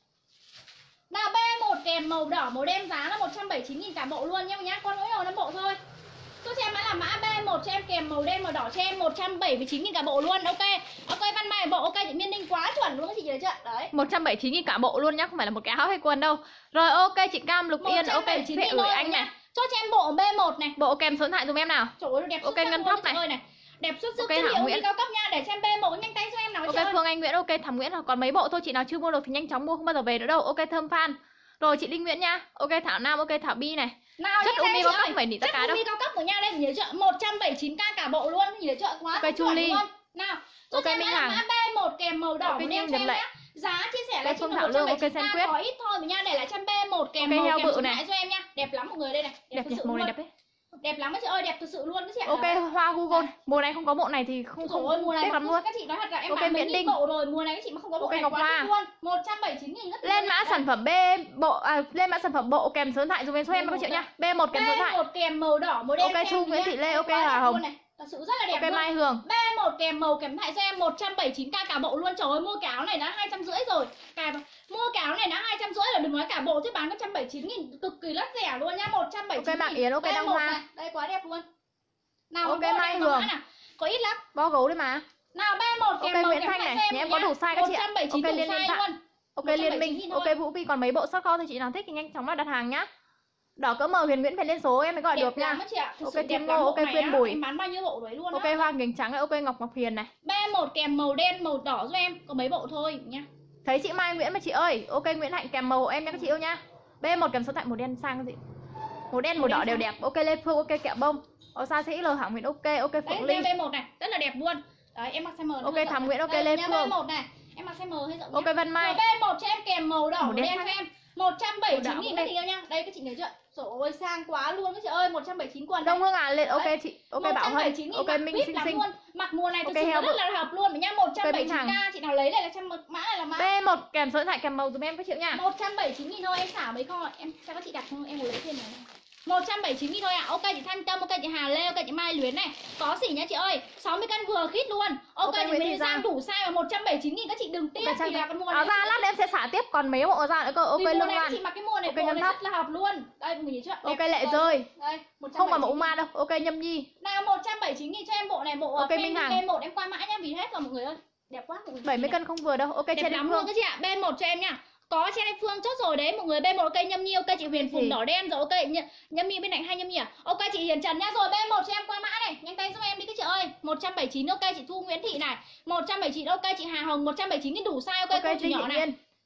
Nào B một kèm màu đỏ màu đen giá là một trăm bảy mươi chín nghìn cả bộ luôn nha nhá, con mỗi màu năm bộ thôi. Tôi cho em mã là mã B một cho em kèm màu đen màu đỏ cho em một trăm bảy mươi chín nghìn cả bộ luôn. Ok. Ok Văn Mai bộ ok chị Miên Ninh quá chuẩn luôn các chị thấy chưa? Đấy. một trăm bảy mươi chín nghìn cả bộ luôn nhá, không phải là một cái áo hay quần đâu. Rồi ok chị Cam Lục Yên ok sẽ gửi anh này. Cho cho em bộ B một này. Bộ kèm số điện thoại dùm em nào. Trời ơi đẹp ok Ngân Thóc này. này. Đẹp xuất sắc okay, chất liệu Nguyễn cao cấp nha, để cho em B một nhanh tay cho em nào. Ok Phương Anh Nguyễn ok Thẩm Nguyễn rồi, còn mấy bộ thôi, chị nào chưa mua được thì nhanh chóng mua không bao giờ về nữa đâu. Ok Thơm Phan. Rồi chị Linh Nguyễn nha. Ok Thảo Nam ok Thảo Bi này. Nào chất umi cao cấp phải nỉ tất cả đâu. Chất umi cao cấp của nha đây nhớ chợ một trăm bảy mươi chín k cả bộ luôn, nhớ chợ quá. Ok Chu Ly. Nào. Ok Minh Hằng. Mã B một kèm màu đỏ màu đen cho em nhé. Giá chia sẻ là Phương Thảo Lương ok Sen Quyết. Có ít thôi mà nha, để lại trăm B một kèm màu kèm số lại cho em nha. Đẹp lắm mọi người đây này. Đẹp nhỉ, màu này đẹp đấy. Đẹp lắm các chị ơi, đẹp thực sự luôn các chị ạ. Ok Hoa Google, mùa này không có bộ này thì không không ôi, mùa này tiếc lắm luôn. Các chị nói thật là em ok bán Miễn Đinh bộ rồi, mùa này các chị mà không có bộ okay, này Ngọc quá Hoa luôn. một trăm bảy mươi chín nghìn rất lên mã sản phẩm B bộ à, lên mã sản phẩm bộ kèm số điện thoại dùm em số em bao nhiêu nhá. B một kèm số điện thoại. B một kèm màu đỏ màu đen. Ok Chu Nguyễn Thị Lê ok Hà Hồng. Thật sự rất là đẹp. Ok Mai Hường. B một kèm màu kèm thoại cho em một trăm bảy mươi chín k cả bộ luôn. Trời ơi mua cái áo này đã hai trăm rưỡi rồi. Cả mua cái áo này đã hai trăm rưỡi rồi, đừng nói cả bộ chứ bán có một trăm bảy mươi chín nghìn cực kỳ rất rẻ luôn nha. một trăm bảy mươi chín nghìn. Ok Mạng Yến ok Đăng Hoa. Đây quá đẹp luôn. Nào ok Mai Hường. Có ít lắm. Bo gấu đấy mà. Nào B một kèm ok màu Nguyễn Thanh này, nhà em có đủ size các chị ạ. Ok Liên Liên Phạm. Ok Liên Minh. Ok Vũ Vi, còn mấy bộ sót kho thì chị nào thích thì nhanh chóng là đặt hàng nhá. Đỏ cỡ mờ Huyền Nguyễn phải lên số em mới gọi đẹp được nha. Ok Thiên Ngô, ok Quyên Bùi. Em bán bao nhiêu bộ đấy luôn. Ok Hoa Kính Trắng này, ok Ngọc Ngọc Hiền này. B một kèm màu đen màu đỏ cho em, có mấy bộ thôi nhá. Thấy chị Mai Nguyễn mà chị ơi. Ok Nguyễn Hạnh kèm màu hộ em nha các chị yêu nha. B một kèm số tại màu đen sang cái gì? Màu đen màu đỏ đều đẹp. Ok Lê Phương, ok Kẹo Bông. Ở xa sĩ L Hảo Nguyễn ok, ok Phượng Linh. B một này, rất là đẹp luôn. Đấy em mặc size M. Ok Thắm Nguyễn, ok Lê Phương. B một này, em mặc size M hay rộng. Ok Văn Mai. B một cho em kèm màu đỏ màu đen cho em. một trăm bảy mươi chín nghìn các chị yêu nha. Đây các chị nhớ chưa? Trời ơi sang quá luôn các chị ơi, một trăm bảy mươi chín quần. Đông Hương à lên ok chị. Ok Bảo Hân. Ok Minh Sinh Sinh. Mặc mùa này thực sự rất là hợp luôn mà nha. một trăm bảy mươi chín k chị nào lấy này là trăm mã này là mã. B một kèm số điện thoại kèm màu dùm em các chị nha. một trăm bảy mươi chín nghìn thôi, em xả mấy kho em cho các chị đặt không, em muốn lấy thêm này. một trăm bảy mươi chín nghìn thôi ạ. À. Ok chị Thanh Tâm, ok chị Hà Lê, ok chị Mai Luyến này. Có xỉ nha chị ơi. sáu mươi cân vừa khít luôn. Ok, okay chị Nguyễn Giang đủ size mà một trăm bảy mươi chín nghìn các chị đừng tiếc vì là con mua này. Áo da lát em sẽ xả tiếp, còn mấy bộ áo da nữa cơ. Ok Lương Loan. Chị mặc cái mùa này okay, bộ này rất là hợp luôn. Đây mọi người nhìn chưa? Ok Lệ Rơi. Đây, không phải mẫu ma đâu. Ok Nhâm Nhi. Nào một trăm bảy mươi chín nghìn cho em bộ này, bộ ok Minh Hằng. B một em qua mã nhá, vì hết rồi mọi người ơi. Đẹp quá mọi người. bảy mươi cân không vừa đâu. Ok Trên lắm luôn các chị ạ. B một cho em nha. Có trên anh Phương chốt rồi đấy mọi người. B một ok Nhâm Nhi, ok chị Huyền Phùng đỏ đen rồi. Ok Nhâm Nhi bên cạnh hai Nhâm Nhi à. Ok chị Hiền Trần nha. Rồi B một cho em qua mã này, nhanh tay giúp em đi các chị ơi. một trăm bảy mươi chín ok chị Thu Nguyễn Thị này. một trăm bảy mươi chín ok chị Hà Hồng, một trăm bảy mươi chín nghìn đủ size. Ok, okay cô chị nhỏ này.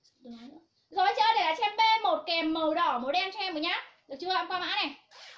Rồi chị ơi để là cho em B một kèm màu đỏ màu đen cho em rồi nhá. Được chưa? Em qua mã này.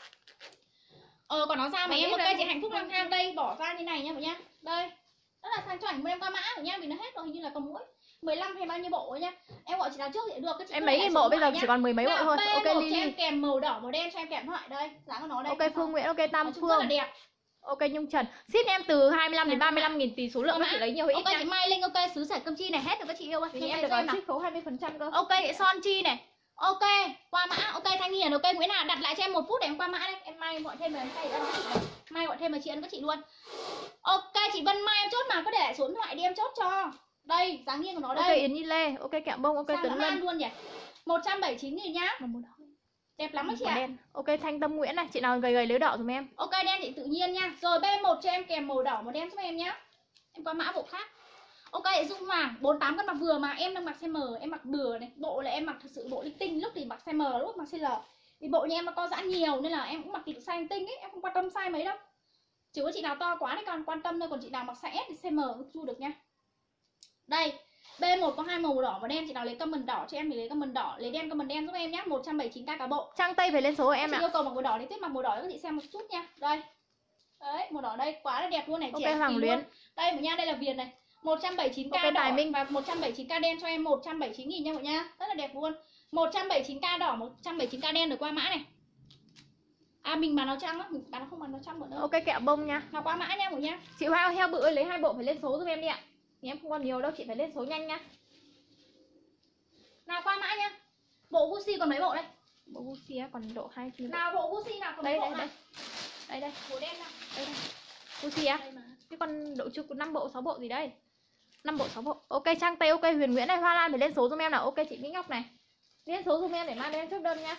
Ờ còn nó ra mà em ok chị Hạnh Phúc lang thang đây, bỏ ra như này nha mọi nhá. Đây. Rất là sang chảnh, em qua mã rồi nha, vì nó hết rồi, hình như là còn mỗi mười lăm hay bao nhiêu bộ nha. Em gọi chị nào trước thì được các chị. Em mấy cái bộ bây giờ chỉ còn mười mấy bộ thôi. Ok Lily. Em kèm màu đỏ màu đen cho em kèm thoại đây, giá của nó đây. Ok Phương Nguyễn, ok Tam Phương. Rất là đẹp. Ok Nhung Trần. Ship em từ hai mươi lăm đến ba mươi lăm nghìn tùy số lượng các chị lấy nhiều hay ít nha. Ok chị Mai Linh, ok xứ Sải Cơm Chi này hết rồi các chị yêu ơi. Vì em được gói ship khấu hai mươi phần trăm cơ. Ok chị Son Chi này. Ok, qua mã. Ok Thanh Hiền, ok Nguyễn Hà đặt lại cho em một phút để em qua mã đây. Em Mai gọi thêm mà em tay ân các chị. Mai gọi thêm mà chị ân các chị luôn. Ok chị Vân Mai em chốt mà, có để lại số điện thoại đi em chốt cho. Đây, dáng nghiêng của nó đây. Ok Yến Nhi Lê, ok Kẹo Bông, ok Tuấn Lân luôn nhỉ. một trăm bảy mươi chín nghìn nhá. Đẹp lắm đấy chị Màu ạ. đen. Ok, Thanh Tâm Nguyễn này, chị nào gầy gầy lấy đỏ giùm em. Ok, đen chị tự nhiên nha. Rồi B một cho em kèm màu đỏ màu đen giúp em nhá. Em qua mã bộ khác. Ok, Dung Hoàng bốn mươi tám cân mặc vừa mà em đang mặc size M, em mặc bừa này. Bộ là em mặc thực sự bộ linh tinh, lúc thì mặc size M, lúc mặc size L. Vì bộ nhà em nó co giãn nhiều nên là em cũng mặc kiểu size linh tinh ấy, em không quan tâm size mấy đâu. Chỉ có chị nào to quá thì còn quan tâm thôi, còn chị nào mặc size S thì size M cũng chu được nha. Đây, B một có hai màu đỏ và đen, chị nào lấy comment đỏ cho em thì lấy comment đỏ, lấy đen comment đen giúp em nhé. một trăm bảy mươi chín k cả bộ. Trang Tây phải lên số của em chị ạ. yêu cầu mặc màu đỏ thì tiếp mặc màu đỏ cho các chị xem một chút nha. Đây. Đấy, màu đỏ đây quá là đẹp luôn này, Ok, trẻ Hoàng Luyến. luôn. Đây mọi nha, đây là viền này. một trăm bảy mươi chín k Ok, đỏ Tài Minh. và một trăm bảy mươi chín k đen cho em một trăm bảy mươi chín nghìn nha mọi nha. Rất là đẹp luôn. một trăm bảy mươi chín k đỏ, một trăm bảy mươi chín k đen được qua mã này. À mình bán áo trắng á, mình bán nó không bán áo trắng nữa. Ok, kẹo bông nha. Nào qua mã nha mọi nha. Chị Hoa heo bự ơi, lấy hai bộ phải lên số giúp em đi ạ. Thì em không còn nhiều đâu, chị phải lên số nhanh nha. Nào qua mã nha. Bộ Gucci còn mấy bộ đây? Bộ Gucci á, còn độ hai kg. Nào bộ Gucci nào còn Đây mấy bộ đây này? đây. Đây đây. Bộ đen nào? Đây đây. Gucci á? Đây mà. Cái con độ chục năm bộ, sáu bộ gì đây? năm bộ, sáu bộ. Ok, Trang Tây, ok, Huyền Nguyễn này, Hoa Lan phải lên số giúp em nào. Ok, chị Mỹ Ngọc này. Lên số giúp em để mai em chốt đơn nha.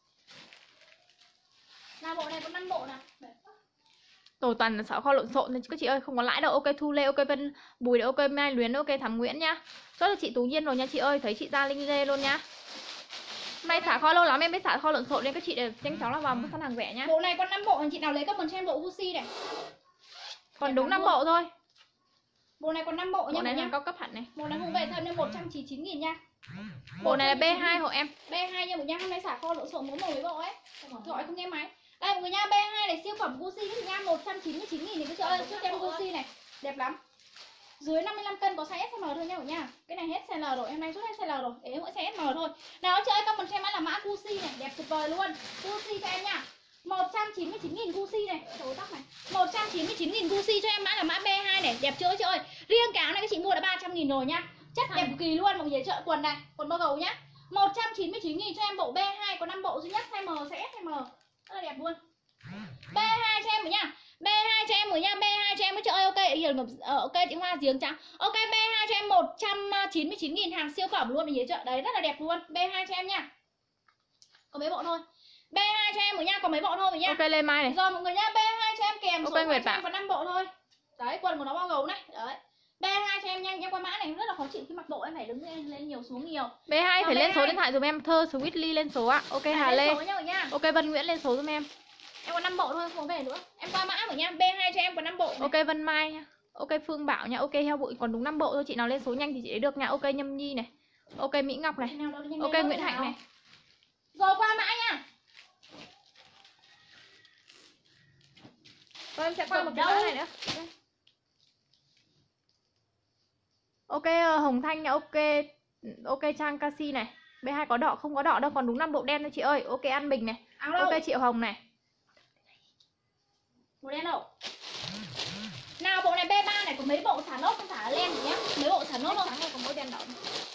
Nào bộ này có năm bộ nào. Tổ toàn là xáo kho lộn xộn nên các chị ơi, không có lãi đâu. Ok, Thu Lê, ok, Vân Bùi, ok, Mai Luyến, ok, Thắm Nguyễn nhá. Chốt cho chị Tú Nhiên rồi nha chị ơi, thấy chị Gia Linh Lê luôn nhá. Hôm nay xả kho lâu lắm em mới xả kho lộn xộn nên các chị đều nhanh chóng là vào mua sẵn hàng rẻ nhá. Bộ này có năm bộ, chị nào lấy comment cho em bộ Gucci này. Còn đúng năm bộ thôi. Bộ này còn năm bộ nha Bộ này mọi hàng nha. cao cấp hẳn này. Bộ này không về thân nên một trăm chín mươi chín nghìn nha. Bộ này là B hai hộ em. B hai nha mọi nha, hôm nay xả kho lộn xộn mỗi màu mấy bộ ấy. Gọi không nghe máy. Đây mọi người nha, B hai này siêu phẩm Gucci các chị nha, một trăm chín mươi chín nghìn thì cứ chơi cho em Gucci này. Đẹp lắm. Dưới năm mươi lăm cân có size S M thôi nha mọi nha. Cái này hết size L rồi, em nay rút hết size L rồi. Để mỗi size S M thôi. Nào chơi comment cho em là mã Gucci này, đẹp tuyệt vời luôn. Gucci cho em nha. một trăm chín mươi chín nghìn Gucci này, trời tóc này. một trăm chín mươi chín nghìn Gucci cho em mã là mã B hai này, đẹp chưa chị ơi. Riêng cái áo này các chị mua là ba trăm nghìn rồi nha. Chất đẹp cực kỳ luôn mọi người, chợ quần này, quần bao gấu nhá. một trăm chín mươi chín nghìn cho em bộ B hai có năm bộ duy nhất, size M, size S, size M. Rất là đẹp luôn. B hai cho em rồi nha. B hai cho em rồi nha, B hai cho em với chị ơi. Ok, hiểu ngập ờ, ok chị Hoa giếng trắng. Ok, B hai cho em một trăm chín mươi chín nghìn, hàng siêu phẩm luôn ở dưới chợ đấy, rất là đẹp luôn. B hai cho em nha. Có mấy bộ thôi. B hai cho em rồi nha, có mấy bộ thôi rồi nha. Ok, Lê Mai này. Rồi mọi người nha, B hai cho em kèm Ok, số Nguyệt cho em Bảo. có năm bộ thôi. Đấy, quần của nó bao gấu này. Đấy. B hai cho em nha, em qua mã này rất là khó chịu khi mặc bộ, em phải đứng lên, lên nhiều xuống nhiều. B hai Rồi, phải B lên số hai. điện thoại dùm em. Thơ Sweetly lên số ạ. Ok, Đấy, Hà lên Lê. số nha mọi nha. Ok, Vân Nguyễn lên số dùm em. Em có năm bộ thôi, không về nữa. Em qua mã rồi nha, B hai cho em có năm bộ này. Ok, Vân Mai nha. Ok, Phương Bảo nha. Ok, heo bụi còn đúng năm bộ thôi, chị nào lên số nhanh thì chị lấy được nha. Ok, Nhâm Nhi này. Ok, Mỹ Ngọc này. Ok, Nguyễn Hạnh này. Rồi qua mã nha. Rồi em sẽ qua một cái Đâu? mã này nữa. Đây. Ok, ờ, Hồng Thanh nha. Ok, ok, Trang Casi này. B hai có đỏ không có đỏ đâu, còn đúng năm bộ đen thôi chị ơi. Ok, An Bình này. Áo đâu? Ok, Triệu Hồng này. Bộ đen đâu? Nào bộ này B ba này có mấy bộ xả nốt không xả len gì nhá. Mấy bộ xả nốt không? Sáng này có mỗi đen đỏ.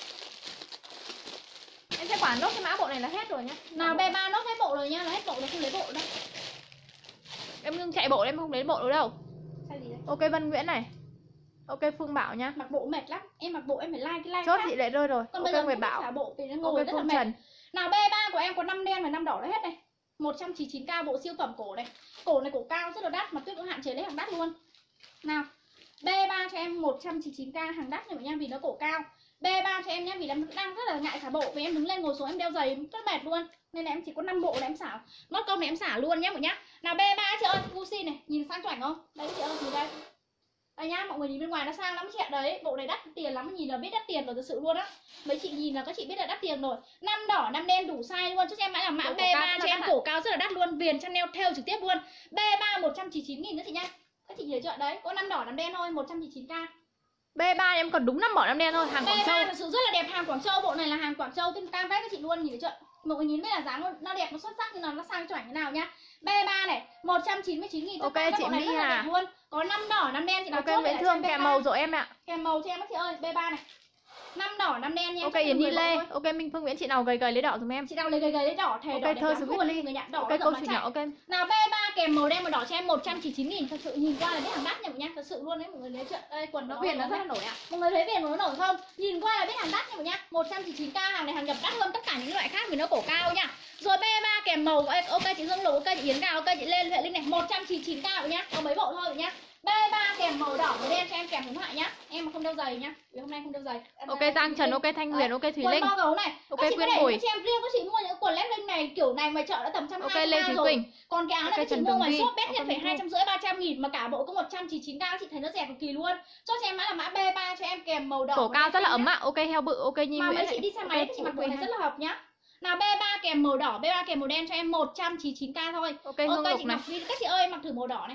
Em sẽ quả nốt cái mã bộ này là hết rồi nhá. Nào B ba nốt hết bộ rồi nha, là hết bộ rồi, không lấy bộ đâu. Em ngưng chạy bộ em không lấy bộ nữa đâu. Sao gì đấy? Ok, Vân Nguyễn này. Ok, Phương Bảo nha. Mặc bộ mệt lắm, em mặc bộ em phải like cái like Chốt khác. chị lại rơi rồi. Còn Ok, bây giờ Nguyệt không xả Bảo. bộ vì nó Ok, ngồi rất là Phương mệt. Trần. Nào B ba của em có năm đen và năm đỏ đã hết này. một trăm chín mươi chín k bộ siêu phẩm cổ này. Cổ này cổ cao rất là đắt mà Tuyết cũng hạn chế lấy hàng đắt luôn. Nào. B ba cho em một trăm chín mươi chín k hàng đắt nha mọi nha, vì nó cổ cao. B ba cho em nhé, vì em đang rất là ngại xả bộ, vì em đứng lên ngồi xuống em đeo giày rất mệt luôn, nên là em chỉ có năm bộ là em xả mất công này em xả luôn nhé mọi nhá. Nào B ba chị ơi, Gucci này nhìn sang chảnh không? Đấy chị ơi, nhìn đây. Đây nhá, mọi người nhìn bên ngoài nó sang lắm chị ạ. Đấy, bộ này đắt tiền lắm, nhìn là biết đắt tiền rồi, thật sự luôn á. Mấy chị nhìn là các chị biết là đắt tiền rồi. Năm đỏ, năm đen đủ size luôn. Cho em mã là mã B ba cho em cổ cao rất là đắt luôn, viền Chanel theo trực tiếp luôn. B ba một trăm chín mươi chín nghìn nữa chị nha. Các chị nhớ chợ đấy, có năm đỏ, năm đen thôi, một trăm chín mươi chín k. B ba em còn đúng năm bỏ năm đen thôi, hàng Quảng B ba Châu. thật sự rất là đẹp, hàng Quảng Châu, bộ này là hàng Quảng Châu, tên cam vét các chị luôn, nhìn thấy chưa? Mọi người nhìn biết là dáng nó đẹp, nó xuất sắc như nào, nó sang chảnh thế nào nhá. B ba này, một trăm chín mươi chín nghìn. Ok chị bộ này Mỹ rất là à. đẹp luôn. Có năm đỏ, năm đen chị nào Ok, chốt Nguyễn để Thương kèm màu rồi em ạ. Kèm màu cho em á chị ơi, B ba này. Năm đỏ, năm đen nha. Ok, Yến Nhi Lê. Ok, Minh Phương Nguyễn, chị nào gầy gầy lấy đỏ giùm em. Chị nào lấy gầy gầy lấy đỏ, thề Ok, đỏ đẹp Thơ lắm luôn, Sweetly. người nhận đỏ Ok, nó cô rộng chủ nó nhỏ. chạy. Ok. Nào B ba kèm màu đen màu đỏ cho em một trăm chín mươi chín nghìn. Thật sự nhìn qua là biết hàng đắt nha mọi nha. Thật sự luôn đấy mọi người lấy chuyện. Đây quần nó viền nó rất là nổi ạ. Mọi người thấy viền của nó nổi không? Nhìn qua là biết hàng đắt nha mọi nha. một trăm chín mươi chín k, hàng này hàng nhập đắt hơn tất cả những loại khác vì nó cổ cao nha. Rồi B ba kèm màu. Ok chị Hương Lục, ok chị Yến Gà, ok chị lên hệ link này một trăm chín mươi chín k mọi nha. Có mấy bộ thôi mọi nha. B ba kèm màu đỏ màu đen cho em kèm khuyến mại nhá. Em mà không đeo giày nhá. Vì hôm nay không đeo giày. Ok Giang Trần, ok Thanh Huyền, ok Thùy Linh. Quần bao gấu này. Ok Quyên Bùi. Cho em riêng các chị mua những quần lép link này kiểu này ngoài chợ đã tầm trăm hai mươi k rồi. Quỳnh. Còn cái áo này các chị mua ngoài shop bét nhất phải hai trăm rưỡi ba trăm nghìn mà cả bộ có một trăm chín mươi chín k, các chị thấy nó rẻ cực kỳ luôn. Cho cho em mã là mã B ba cho em kèm màu đỏ. Cổ cao rất là ấm ạ. Ok heo bự, ok Nhi Mà Nguyễn. mấy chị đi xe máy các chị mặc bộ này rất là hợp nhá. Nào B ba kèm màu đỏ, B ba kèm màu đen cho em một trăm chín mươi chín k thôi. Ok Hương Lục này. Các chị ơi mặc thử màu đỏ này.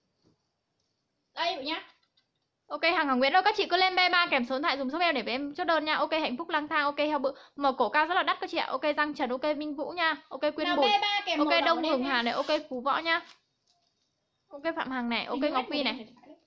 Đây vậy nhá. Ok hàng Hoàng Nguyễn ơi, các chị cứ lên B ba kèm số điện thoại dùng giúp em để với em chốt đơn nha. Ok Hạnh Phúc Lang Thang, ok heo bự mà cổ cao rất là đắt các chị ạ. Ok Giang Trần, ok Minh Vũ nha. Ok Quyên Bùi. Ok Đông Hường Hà này, ok Phú Võ nha. Ok Phạm Hằng này, ok Ngọc Vi này.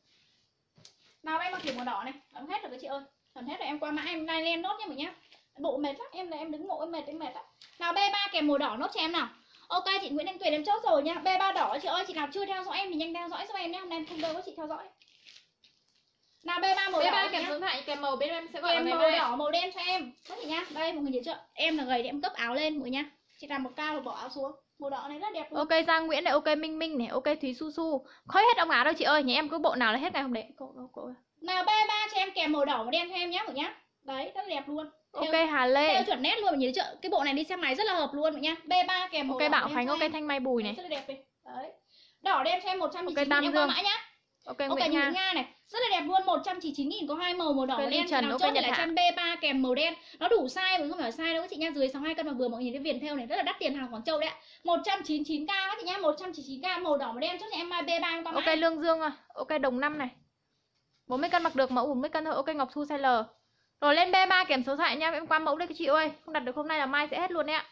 Nào em mặc thử màu đỏ này, đóng hết rồi các chị ơi. Còn hết rồi em qua mã em lai lên nốt nha mọi nhá. Bộ mệt lắm, em là em đứng bộ em mệt em mệt lắm. Nào B ba kèm màu đỏ nốt cho em nào. Ok chị Nguyễn Anh Tuyền em chốt rồi nha. B ba đỏ chị ơi, chị nào chưa theo dõi em thì nhanh theo dõi giúp em nhé. Hôm nay em không đâu có chị theo dõi. Nào B ba màu B ba đỏ kèm số điện thoại kèm màu bên em sẽ gọi kèm là màu đỏ màu đen cho em. Các chị nhá. Đây mọi người nhìn chưa? Em là gầy thì em cấp áo lên mọi người nhá. Chị làm một cao rồi bỏ áo xuống. Màu đỏ này rất đẹp luôn. Ok Giang Nguyễn này, ok Minh Minh này, ok Thúy Su Su. Khói hết ông áo đâu chị ơi, nhà em cứ bộ nào là hết ngày hôm đấy. Cô, cô, cô. Nào B ba cho em kèm màu đỏ màu đen cho em nhá mọi nhá. Đấy, rất đẹp luôn. Ok theo, Hà Lê. Theo chuẩn nét luôn mọi nhìn chưa? Cái bộ này đi xe máy rất là hợp luôn mọi nha. B ba kèm màu ok đỏ. Ok Bảo Khánh, ok Thanh Mai Bùi này. Rất là đẹp đi. Đấy. Đỏ đen cho em một trăm chín mươi chín nghìn okay, em qua mã nhá. Ok, ok Nguyễn Nga. Nga này, rất là đẹp luôn, một trăm chín mươi chín nghìn có hai màu màu đỏ okay, và đen. Trần, nào ok, chốt thì lại là trăm B ba kèm màu đen. Nó đủ size mà không phải size đâu các chị nha, dưới sáu mươi hai cân mà vừa mọi người nhìn cái viền thêu này rất là đắt tiền, hàng Quảng Châu đấy ạ. một trăm chín mươi chín k các chị nhá, một trăm chín mươi chín k màu đỏ và đen chốt cho em B ba em qua mã. Ok Lương Dương à, ok Đồng Năm này. bốn mươi cân mặc được, mẫu bốn mươi cân thôi. Ok Ngọc Thu size L. Rồi lên B ba kèm số điện thoại nha, em qua mẫu đây các chị ơi. Không đặt được hôm nay là mai sẽ hết luôn đấy ạ.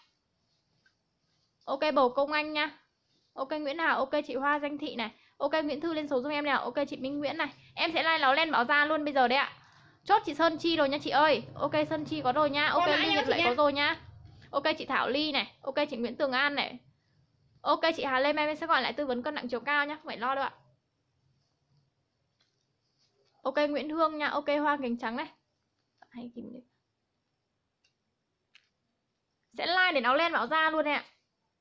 Ok Bầu Công Anh nha. Ok Nguyễn Hà, ok chị Hoa Danh Thị này. Ok Nguyễn Thư lên số giúp em nào. Ok chị Minh Nguyễn này. Em sẽ like nó lên báo ra luôn bây giờ đấy ạ. Chốt chị Sơn Chi rồi nha chị ơi. Ok Sơn Chi có rồi nha. Ok Ly Nhật lại có rồi nha. Ok chị Thảo Ly này. Ok chị Nguyễn Tường An này. Ok chị Hà Lê, em sẽ gọi lại tư vấn cân nặng chiều cao nhá, không phải lo đâu ạ. Ok Nguyễn Hương nha. Ok Hoa Cánh Trắng này. Hay kìm đi. Sẽ like để nó lên báo ra luôn nè ạ.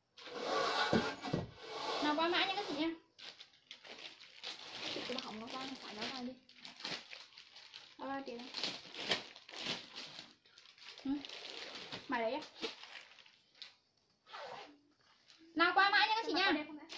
Nào qua mã nha các chị nha. Chị cứ hỏng nó ra, phải nó ra đi. Đâu ra tiền ừ. Mày đấy á. Nào qua mã nha các chị nha.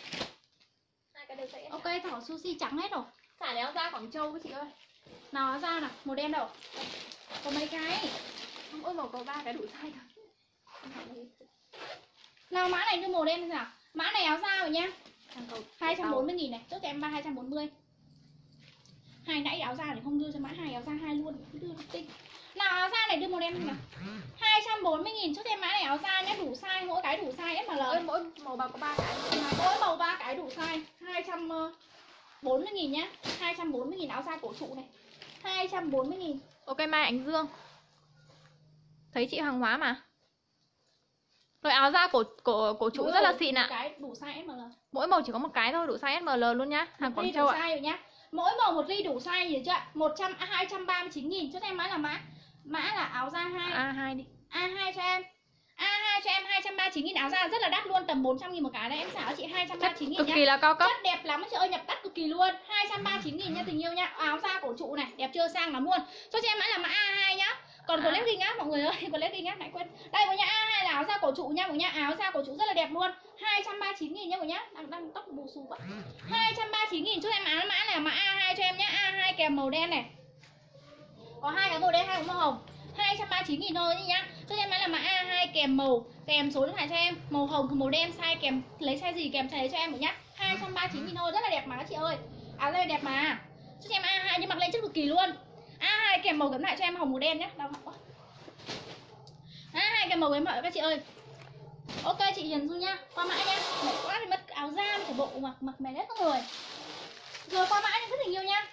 Ok Thỏ sushi trắng hết rồi. Xả đéo ra Quảng Châu các chị ơi. Nào áo da nào, màu đen đâu? Có mấy cái. Không ơi, màu có ba cái đủ size thôi. Nào mã này như màu đen nào. Mã này áo da rồi nha. hai trăm bốn mươi nghìn này, chốt cho em ba hai trăm bốn mươi. Hai nãy áo da để không đưa cho mã hai, áo da hai luôn, đưa tinh. Nào áo da này đưa màu đen nào. hai trăm bốn mươi nghìn chốt cho em mã này áo da nhá, đủ size, mỗi cái đủ size ét em lờ. Ơi, mỗi màu bạc có ba cái. Mỗi màu ba cái đủ size, hai trăm bốn mươi nghìn nhá. hai trăm bốn mươi nghìn áo da cổ trụ này. hai trăm bốn mươi nghìn. Ok Mai Ánh Dương. Thấy chị hàng hóa mà. Rồi áo da cổ cổ cổ trụ rất là xịn ạ. Cái đủ size ét em lờ. Mỗi màu chỉ có một cái thôi, đủ size ét em lờ luôn nhá. Hàng Quảng Châu ạ. Nhá. Mỗi màu một ly đủ size gì chưa ạ? một trăm hai trăm ba mươi chín nghìn cho em mã là mã. Mã là áo da hai. A hai đi. A hai cho em. A hai cho em hai trăm ba mươi chín nghìn, áo da rất là đắt luôn, tầm bốn trăm nghìn một cái đấy, em xả cho chị hai trăm ba mươi chín nghìn nhá. Cực kỳ là cao cấp. Chất đẹp lắm chị ơi, nhập đắt cực kỳ luôn. hai trăm ba mươi chín nghìn nha tình yêu nha. Áo da cổ trụ này, đẹp chưa, sang lắm luôn. Cho chị em mã là mã A hai nhá. Còn có legging á mọi người ơi, có legging á, nãy quên. Đây mọi nhá, A hai là áo da cổ trụ nha mọi nhá, áo da cổ trụ rất là đẹp luôn. hai trăm ba mươi chín nghìn nha mọi nhá. Đang đang tóc bù xù quá. hai trăm ba mươi chín nghìn cho em áo mã là mã A hai cho em nhá. A hai kèm màu đen này. Có hai cái màu đen, hai cái màu hồng. hai trăm ba mươi chín nghìn thôi nhá. Cho em mã là mã A hai kèm màu, kèm số điện thoại cho em. Màu hồng cùng màu đen, size kèm lấy size gì kèm size cho em mọi nhá. hai trăm ba mươi chín nghìn thôi, rất là đẹp mà các chị ơi. Áo da đẹp mà. Cho em A hai nhưng mặc lên chất cực kỳ luôn. A hai kèm màu gắn lại cho em hồng màu đen nhá. Đau họng quá. A hai kèm màu gắn lại các chị ơi. Ok chị Hiền Du nha. Qua mã nha. Mệt quá thì mất áo da với cả bộ mặc mặc mệt hết các người. Rồi qua mã nha rất tình yêu nha.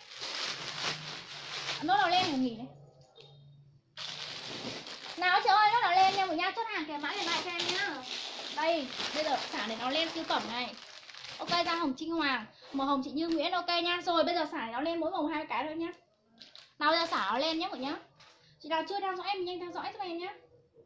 Nó nào lên ngủ nghỉ này. Nào chị ơi, nó nào lên nha mọi nha, chốt hàng kèm mã điện thoại cho em nhá. Đây, bây giờ xả để nó lên siêu phẩm này. Ok, da hồng Trinh Hoàng, màu hồng chị Như Nguyễn. Ok nha. Rồi bây giờ xả áo lên mỗi màu hai cái thôi nhá. Nào bây giờ xả áo lên nhé mọi nhá. Chị nào chưa theo dõi em nhanh theo dõi giúp em nhá.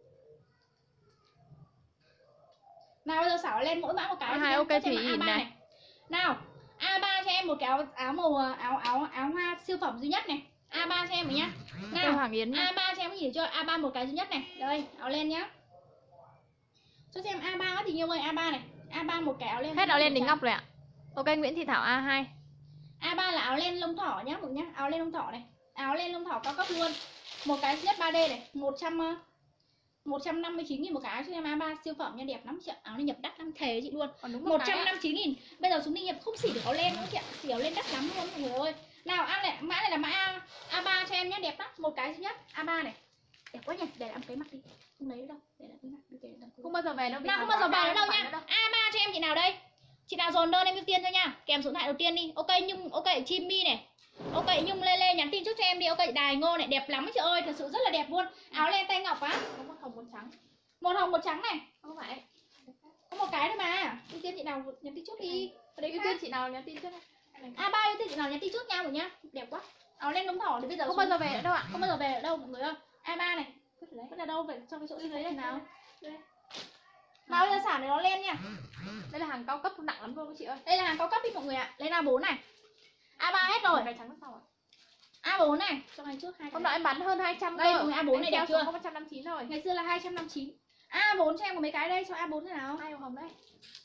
Nào bây giờ xả áo lên mỗi mã một cái. Hai ok Thủy Ỉn này. này. Nào, A ba cho em một cái áo, áo màu áo áo áo hoa siêu phẩm duy nhất này. A ba cho em rồi nhá. Nào, Hoàng Yến A ba cho em có gì chưa? A ba một cái duy nhất này. Đây, áo lên nhá. Cho xem A ba thì nhiều ơi, A ba này. A ba một cái áo lên. Hết áo lên đính ngọc rồi ạ. Ok Nguyễn Thị Thảo A hai. A ba là áo len lông thỏ nhá mọi nhá, áo len lông thỏ này. Áo len lông thỏ cao cấp luôn. Một cái duy nhất ba D này, một trăm một trăm năm mươi chín nghìn một cái cho em. A ba siêu phẩm nha, đẹp lắm chị ạ. Áo này nhập đắt lắm thề chị luôn. một trăm năm mươi chín nghìn. Bây giờ chúng đi nhập không xỉ được áo len nữa chị ạ. Xỉ áo len đắt lắm luôn mọi người ơi. Nào ăn này, mã này là mã A ba cho em nhé, đẹp lắm. Một cái duy nhất A ba này. Đẹp quá nhỉ, để làm cái mặt đi. Không lấy đâu, để làm cái mặt đi, để làm cái. Không bao giờ về đâu. Nào không bao giờ về nữa đâu nha. A ba cho em chị nào đây? Chị nào dồn đơn em ưu tiên thôi nha. Kèm số điện thoại đầu tiên đi. Ok Nhung, ok Chim Mi này. Ok Nhung Lê Lê nhắn tin trước cho em đi. Ok Đài Ngô này, đẹp lắm chị ơi, thật sự rất là đẹp luôn. Áo len tay ngọc á. Có một hồng một trắng. Một hồng một trắng này. Không phải. Có một cái thôi mà. Ưu tiên chị nào nhắn tin trước đi. Đấy ưu tiên chị nào nhắn tin trước này. A ba ưu tiên chị nào nhắn tin trước nha mọi nhá. Đẹp quá. Áo len lông thỏ thì bây giờ không bao giờ về nữa đâu ạ. Không bao giờ về nữa đâu mọi người ơi. A ba này. Vẫn là đâu vậy trong cái chỗ đi lấy này nào. Nào bây giờ xả này nó lên nha. Đây là hàng cao cấp nặng lắm luôn chị ơi. Đây là hàng cao cấp đi mọi người ạ. Lấy A bốn này. A ba hết rồi. Cái trắng nó sau ạ. A bốn này, cho ngày trước hai. Hôm nọ em bán hơn hai trăm đây mọi người. A bốn này đẹp chưa? Có một trăm năm mươi chín rồi. Ngày xưa là hai trăm năm mươi chín. A bốn cho em có mấy cái đây, cho A bốn thế nào? Hai màu hồng đây.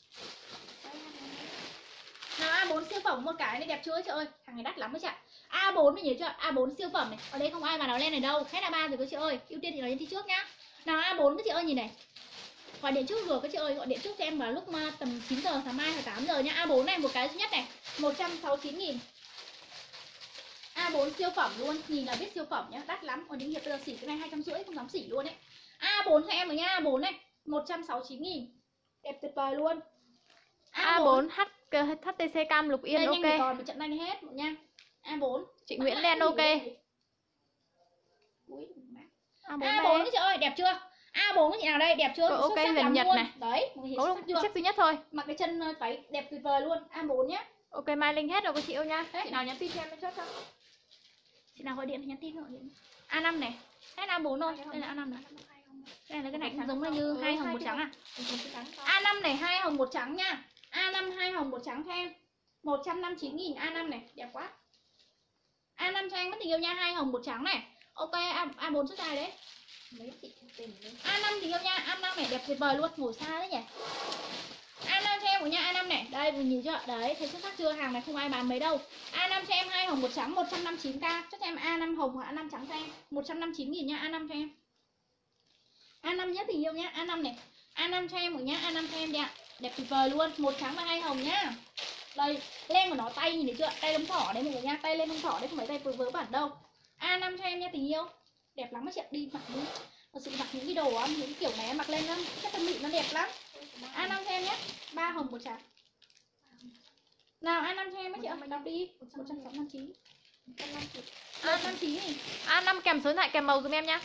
Nào A bốn siêu phẩm một cái này đẹp chưa chị ơi? Thằng này đắt lắm đấy chị ạ. A bốn mình nhớ chưa? A bốn siêu phẩm này. Ở đây không ai mà nó lên này đâu. Hết A ba rồi các chị ơi. Ưu tiên thì nó lên đi trước nhá. Nào A bốn các chị ơi nhìn này. Gọi điện trước rồi các chị ơi, gọi điện trước cho em vào lúc mà tầm chín giờ sáng mai hoặc tám giờ nhá. A bốn này một cái duy nhất này, một trăm sáu mươi chín nghìn. A bốn siêu phẩm luôn, nhìn là biết siêu phẩm nhá, đắt lắm. Còn những hiệp bây giờ xỉ cái này hai trăm rưỡi không dám xỉ luôn đấy. A bốn cho em rồi nhá, A bốn này, một trăm sáu mươi chín nghìn. Đẹp tuyệt vời luôn. A bốn H hát tê xê Cam Lục Yên. Đây, ok. nhanh còn một trận này hết mọi nha. A bốn. Chị Nguyễn Len ok. A bốn chị ơi, đẹp chưa? A bốn chị nào đây, đẹp chưa? Ok gần Nhật luôn. này. Đấy, có chiếc duy nhất thôi. Mặc cái chân váy đẹp tuyệt vời luôn. A bốn nhá. Ok Mai Linh hết rồi các chị ơi nha. Hết. Chị nào nhắn tin cho em chốt cho. Chị nào gọi điện thì nhắn tin gọi điện. A năm này. Hết A bốn thôi. Đây là A năm này. Đây là cái này cũng giống là như hai hồng một trắng à? A năm này hai hồng một trắng nha. A năm hai hồng một trắng cho em. một trăm năm mươi chín nghìn A năm này, đẹp quá. A năm cho anh mất tình yêu nha, hai hồng một trắng này. Ok A, A4 xuất dài đấy. A năm tình yêu nha, A năm này đẹp tuyệt vời luôn, ngồi xa đấy nhỉ. A năm cho em của nha, A năm này. Đây mình nhìn chưa? Đấy, thấy xuất sắc chưa? Hàng này không ai bán mấy đâu. A năm cho em hai hồng một trắng một trăm năm mươi chín k. Cho em A năm hồng hoặc A năm trắng cho em. một trăm năm mươi chín nghìn nha, A năm cho em. A năm nhé tình yêu nhá, A năm này. A năm cho em của nhá, A năm cho em đi ạ. Đẹp tuyệt vời luôn, một trắng và hai hồng nhá. Đây, len của nó tay nhìn thấy chưa? Tay lông thỏ đấy mọi người nha, tay lên lông thỏ đấy, không phải tay vớ vớ bản đâu. A năm cho em nha tình yêu. Đẹp lắm các chị ạ, đi mặc đi. Thật sự mặc những cái đồ những cái kiểu này em mặc lên lắm, chất thân mịn nó đẹp lắm. A năm cho em nhé, ba hồng một trắng. Nào A năm cho em mấy chị ơi, đọc đi. một trăm sáu mươi chín. A năm chín này. A năm kèm số điện thoại kèm màu dùm em nhá.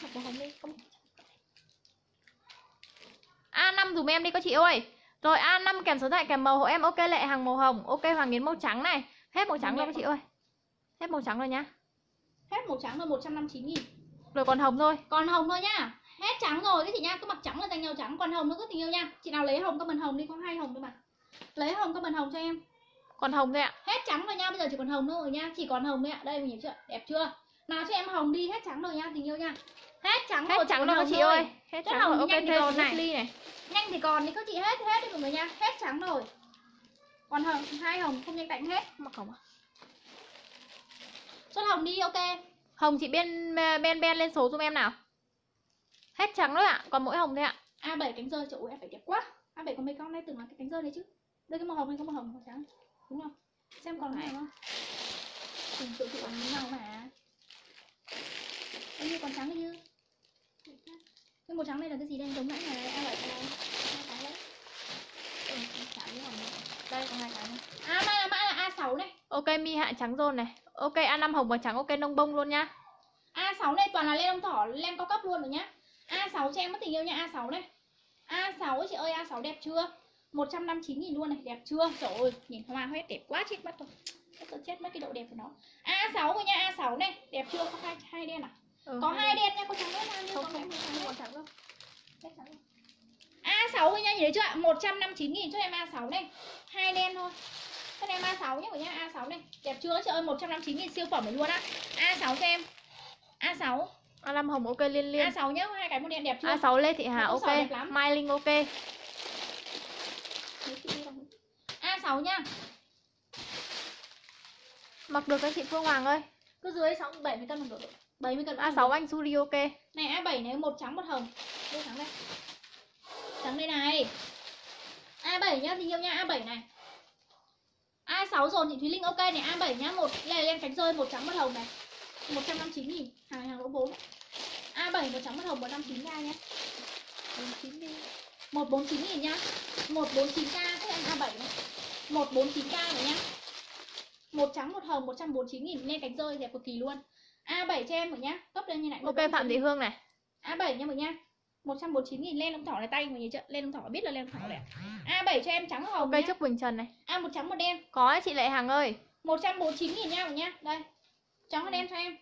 A năm dùm em đi các chị ơi. Rồi A năm kèm số điện thoại kèm màu hộ em. Ok Lệ hàng màu hồng. Ok Hoàng Yến màu trắng này. Hết màu trắng rồi các chị ơi. Hết màu trắng rồi nhá. Hết màu trắng rồi một trăm năm mươi chín nghìn. Rồi còn hồng thôi. Còn hồng thôi nhá. Hết trắng rồi các chị nha, cứ mặc trắng là dành nhau trắng, còn hồng nữa có tình yêu nha. Chị nào lấy hồng comment hồng đi, có hai hồng thôi mà. Lấy hồng comment hồng cho em. Còn hồng thôi ạ. Hết trắng rồi nha, bây giờ chỉ còn hồng nữa rồi nha, chỉ còn hồng thôi ạ. Đây mình nhìn chưa? Đẹp chưa? Nào cho em hồng đi, hết trắng rồi nha, tình yêu nha. Hết trắng hết rồi, trắng rồi các chị ơi. Hết trắng rồi. Ok thì còn này. này. Nhanh thì còn đi các chị, hết hết đi mọi người nha, hết trắng rồi. Còn hồng, hai hồng không nhanh tạnh hết. Mặc hồng à? Chốt hồng đi, ok. Hồng chị bên ben ben lên số giùm em nào. Hết trắng rồi ạ, còn mỗi hồng thôi ạ. A bảy cánh rơi, trời ơi em phải đẹp quá. A bảy có mấy con đây từng là cái cánh rơi đấy chứ. Đây cái màu hồng này có màu hồng màu trắng. Đúng không? Xem còn nào không? Từng tự tự như nhau mà. Đây như còn trắng đấy chứ. Cái màu trắng này là cái gì đây? Giống nãy là A bảy này. Hai cái đấy. Ừ, đây còn hai cái này. À mã là mã là A sáu này. Ok Mi Hạ trắng rôn này. Ok A năm hồng và trắng, ok nông bông luôn nhá. A sáu này toàn là len lông thỏ, len cao cấp luôn rồi nhá. A sáu cho em mất tình yêu nha, A sáu này. A sáu chị ơi, A sáu đẹp chưa? một trăm năm mươi chín nghìn luôn này, đẹp chưa? Trời ơi, nhìn hoa hết đẹp quá chết mất rồi. Tôi chết mất cái độ đẹp của nó. A sáu rồi nha, A sáu này, đẹp chưa? Có hai hai đen à? Ừ, có hai đen nha, có trắng đen nha, không có không trắng không đen. trắng đâu. A sáu rồi nha, nhìn thấy chưa? một trăm năm mươi chín nghìn cho em A sáu này. Hai đen thôi. Cho em A sáu nhé mọi nhá, A sáu này. Đẹp chưa? Trời ơi, một trăm năm mươi chín nghìn siêu phẩm này luôn á. A sáu cho em. A sáu. A năm hồng ok liên liên. A sáu nhá, hai cái một đen đẹp chưa? A sáu Lê Thị Hà ok. Mai Linh ok. A sáu nha. Mặc được các chị Phương Hoàng ơi. Cứ dưới sáu bảy mươi cân là được. bảy mươi cân. A sáu anh Suri ok. Này A bảy này, một trắng một hồng. Đây trắng đây. Trắng đây này. A bảy nhá, tình yêu nha, A bảy này. A sáu rồi chị Thúy Linh ok này, A bảy nhá, một lên lên cánh rơi, một trắng một hồng này. một trăm năm mươi chín nghìn, hàng này hàng lỗ bốn. A bảy một trắng một hồng một trăm chín mươi k nhá. bốn mươi chín đi. một trăm bốn mươi chín nghìn nhá. một trăm bốn mươi chín k cho em A bảy này. một trăm bốn mươi chín k này nhá. Một trắng một hồng một trăm bốn mươi chín nghìn lên cánh rơi đẹp cực kỳ luôn. A bảy cho em rồi nhá. Cấp lên như này. Ok Phạm Thị Hương này. A bảy nha mọi nha. một trăm bốn mươi chín nghìn lên lông thỏ này, tay mọi người chưa? Lên lông thỏ biết là lên lông thỏ đẹp. A bảy cho em trắng hồng. Ok Trúc Quỳnh Trần này. A một trắng một đen. Có ấy, chị Lệ Hằng ơi. một trăm bốn mươi chín nghìn nha mọi nha. Đây. Trắng và đen cho em.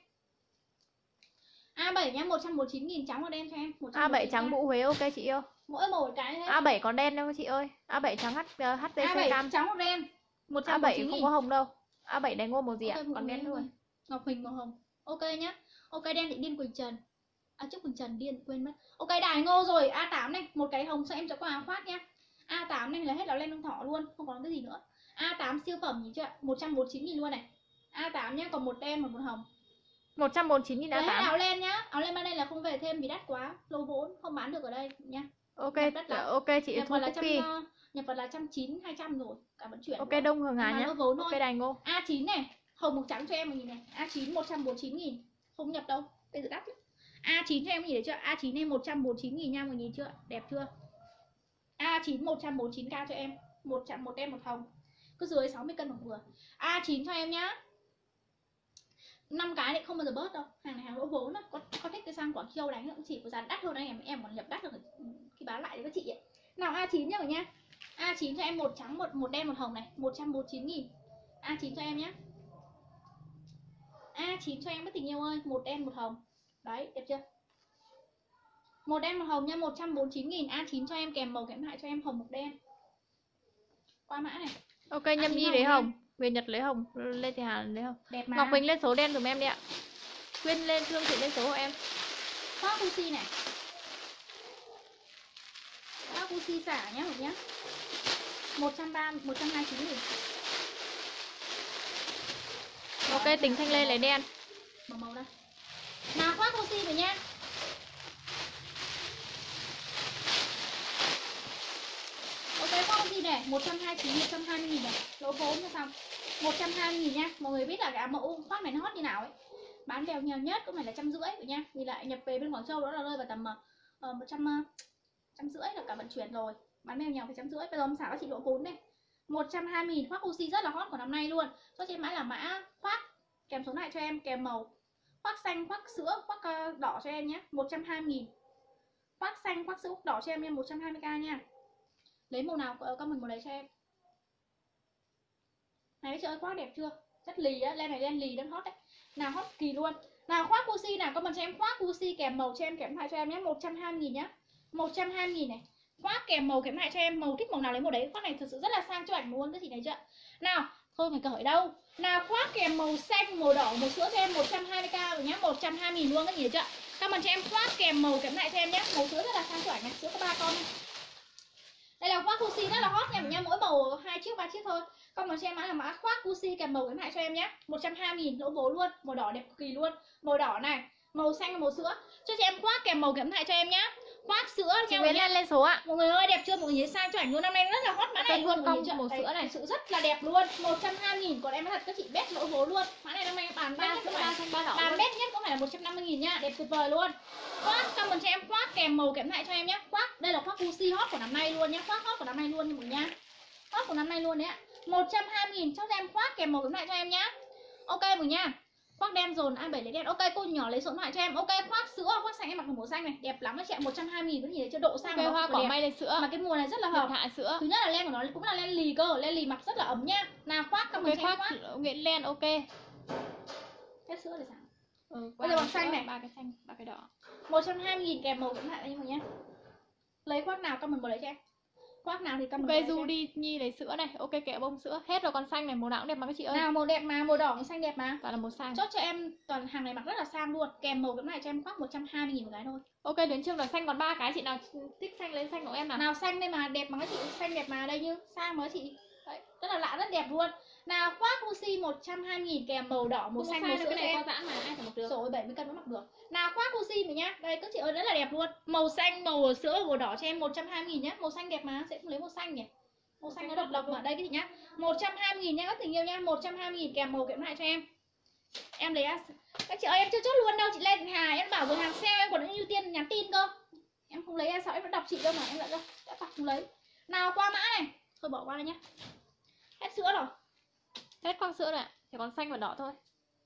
A bảy nhá, một trăm bốn mươi chín nghìn trắng và đen cho em. A bảy trắng Vũ Huế ok chị yêu. Mỗi màu một cái thế. A bảy còn đen đâu chị ơi. A bảy trắng H HTC A bảy cam. trắng hoặc đen. A bảy không có hồng đâu. A bảy đánh ngô màu gì ạ? Okay, còn đen thôi. Ngọc Huỳnh màu hồng. Ok nhá. Ok đen thì Điên Quỳnh Trần. À Trúc Quỳnh Trần điên quên mất. Ok Đài Ngô rồi, A tám này, một cái hồng cho em cho qua áo khoác nhá. A tám này là hết là lên lông thỏ luôn, không còn cái gì nữa. A tám siêu phẩm nhìn chưa? một trăm bốn mươi chín nghìn luôn này. A tám nhá, còn một đen một một hồng. một trăm bốn mươi chín nghìn A tám. Hết áo len nhá. Áo len ban đây là không về thêm vì đắt quá, lô vốn không bán được ở đây nhá. Ok, ok chị nhập Thu vào là Cookie. trăm, nhập vào là một trăm chín mươi hai trăm rồi, cả vận chuyển. Ok rồi. Đông Hường Hà nhá. Ok Đài Ngô. A chín này, hồng màu trắng cho em một nhìn này. A chín một trăm bốn mươi chín nghìn, không nhập đâu, bây giờ đắt lắm. A chín cho em nhìn thấy chưa? A chín em một trăm bốn mươi chín nghìn nha mọi nhìn chưa? Đẹp chưa? A chín một trăm bốn mươi chín k cho em, một trăm một đen một hồng. Cứ dưới sáu mươi cân một vừa. A chín cho em nhá. năm cái này không bao giờ bớt đâu. Hàng này hàng lỗ vốn đó. Có có thích cái sang Quảng Châu đánh cũng chỉ có giá đắt hơn anh em em còn nhập đắt được khi bán lại với các chị ấy. Nào A chín nhá mọi nha. A chín cho em một trắng một một đen một hồng này, một trăm bốn mươi chín nghìn. A chín cho em nhá. A chín cho em bất tình yêu ơi, một đen một hồng. Đấy, đẹp chưa? Một đen một hồng nha, một trăm bốn mươi chín nghìn. A chín cho em kèm màu kèm hại cho em hồng một đen. Qua mã này. Ok Nhâm Nhi lấy hồng, Huyền Nhật lấy hồng, Lê Thị Hà lấy hồng. Đẹp mà. Ngọc Bình lên số đen dùm em đi ạ. Quyên lên Thương Thị lên số hộ em. Khoác Gucci này. Khoác Gucci xả nhá mọi nhá. một trăm ba mươi, một trăm hai mươi chín nghìn. Ok Tính Thanh Lê lấy đen. Màu màu đây. Nào khoác Gucci rồi nha. Ok khoác Gucci này, một trăm hai mươi chín, một trăm hai mươi nghìn này, lỗ vốn cho xong. một trăm hai mươi nghìn nha. Mọi người biết là cái mẫu khoác này nó hot như nào ấy. Bán bèo nhiều nhất cũng phải là trăm rưỡi rồi nha. Vì lại nhập về bên Quảng Châu đó là rơi vào tầm uh, một trăm trăm rưỡi là cả vận chuyển rồi. Bán bèo nhiều phải trăm rưỡi. Bây giờ hôm xả chị lỗ vốn này. một trăm hai mươi nghìn khoác Gucci rất là hot của năm nay luôn. Cho trên mã là mã khoác kèm số lại cho em kèm màu. Khoác xanh, khoác sữa, khoác uh, đỏ cho em nhé. một trăm hai mươi nghìn. Khoác xanh, khoác sữa, khoác đỏ cho em nha, một trăm hai mươi k nha. Lấy màu nào comment màu đấy cho em. Này trời ơi khoác đẹp chưa? Rất lì á, len này len lì đang hot đấy. Nào hot kỳ luôn. Nào khoác Gucci nào, comment cho em khoác Gucci kèm màu cho em kèm hại cho em nhé, một trăm hai mươi nghìn nhá. một trăm hai mươi nghìn này. Khoác kèm màu kèm hại cho em, màu thích màu nào lấy màu đấy. Khoác này thực sự rất là sang cho ảnh luôn các chị thấy chưa? Nào, thôi phải cởi đâu. Nào khoác kèm màu xanh, màu đỏ, màu sữa cho em một trăm hai mươi k rồi nhá, một trăm hai mươi nghìn luôn các chị thấy chưa? Comment cho em khoác kèm màu kèm hại cho em nhé. Màu sữa rất là sang cho ảnh này, sữa có ba con này. Đây là khoác Gucci rất là hot nha mọi nha, mỗi màu hai chiếc ba chiếc thôi. Comment cho em mã là mã khoác Gucci kèm màu kèm hại cho em nhé, một trăm hai mươi nghìn lỗ vốn luôn, màu đỏ đẹp cực kỳ luôn. Màu đỏ này, màu xanh màu sữa. Cho chị em khoác kèm màu kèm hại cho em nhá. Khoác sữa chị Nguyễn lên lên số ạ. Mọi người ơi đẹp chưa? Mọi người nhìn sang cho ảnh luôn, năm nay rất là hot mã này luôn. Công màu sữa này sự rất là đẹp luôn, một trăm hai mươi nghìn. Còn em nói thật các chị bét lỗ vốn luôn. Mã này năm nay bán bét nhất, bán bét nhất có phải là một trăm năm mươi nghìn nha, đẹp tuyệt vời luôn. Khoác comment cho em khoác kèm màu kèm hại cho em nhé. Khoác đây là khoác Gucci hot của năm nay luôn nhé, khoác hot của năm nay luôn nha mọi người nha. Hot của năm nay luôn đấy ạ. một trăm hai mươi nghìn cho em khoác kèm màu kèm hại cho em nhá. Ok mọi nha. Khoác đen dồn A bảy lấy đen. Ok, cô nhỏ lấy số điện thoại cho em. Ok, khoác sữa, khoác xanh em mặc màu xanh này, đẹp lắm các chị ạ. một trăm hai mươi nghìn có nhìn thấy chưa, độ sang okay, nó hoa cỏ may lên sữa. Mà cái mùa này rất là hợp. Hạ sữa. Thứ nhất là len của nó cũng là len lì cơ, len lì mặc rất là ấm nha. Nào khoác các okay, mình khoác. Nguyễn len ok. Cái sữa để sao? Ừ, bây giờ bằng xanh này, ba cái xanh, ba cái đỏ. một trăm hai mươi nghìn kèm màu cũng lại như vậy nhá. Lấy khoác nào comment vào lấy cho em. Khoác nào thì comment. Ok, Du đi Nhi lấy sữa này. Ok, kẹo bông sữa. Hết rồi, còn xanh này, màu nào cũng đẹp mà các chị ơi. Nào màu đẹp mà, màu đỏ, màu xanh đẹp mà. Toàn là màu xanh. Chốt cho em toàn hàng này mặc rất là sang luôn. Kèm màu cái này cho em khoác một trăm hai mươi nghìn một cái thôi. Ok, đến trưa là xanh còn ba cái, chị nào thích xanh lấy xanh của em nào. Nào xanh đây mà đẹp mà các chị, xanh đẹp mà đây như sang mà các chị. Đấy, rất là lạ, rất đẹp luôn. Nào khoác Lucy một trăm hai mươi nghìn kèm màu đỏ, màu xanh, màu sữa cái này em. có giãn mà ai phải mặc được. Rồi bảy mươi cân vẫn mặc được. Nào khoác Lucy mình nhá. Đây các chị ơi rất là đẹp luôn. Màu xanh, màu sữa, màu đỏ cho em một trăm hai mươi nghìn nhá. Màu xanh đẹp mà, sẽ không lấy màu xanh nhỉ. Màu xanh nó độc độc mà đây cái gì nhá. một trăm hai mươi nghìn nha các tình yêu nha, một trăm hai mươi nghìn kèm màu kèm lại cho em. Em lấy các chị ơi em chưa chốt luôn đâu, chị lên hàng em bảo vừa hàng sale em còn ưu tiên nhắn tin cơ. Em không lấy em sợ em vẫn đọc chị đâu mà em lại đâu. Đã tặng không lấy. Nào qua mã này. Thôi bỏ qua đây nhá. Hết sữa rồi. Hết khoác sữa rồi ạ. Chỉ còn xanh và đỏ thôi.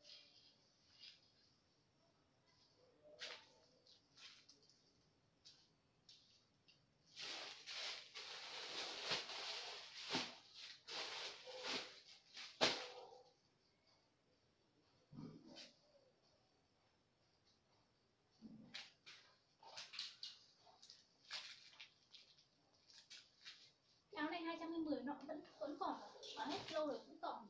Áo này hai trăm hai mươi nó vẫn vẫn còn, mà hết lâu rồi cũng còn nhỉ.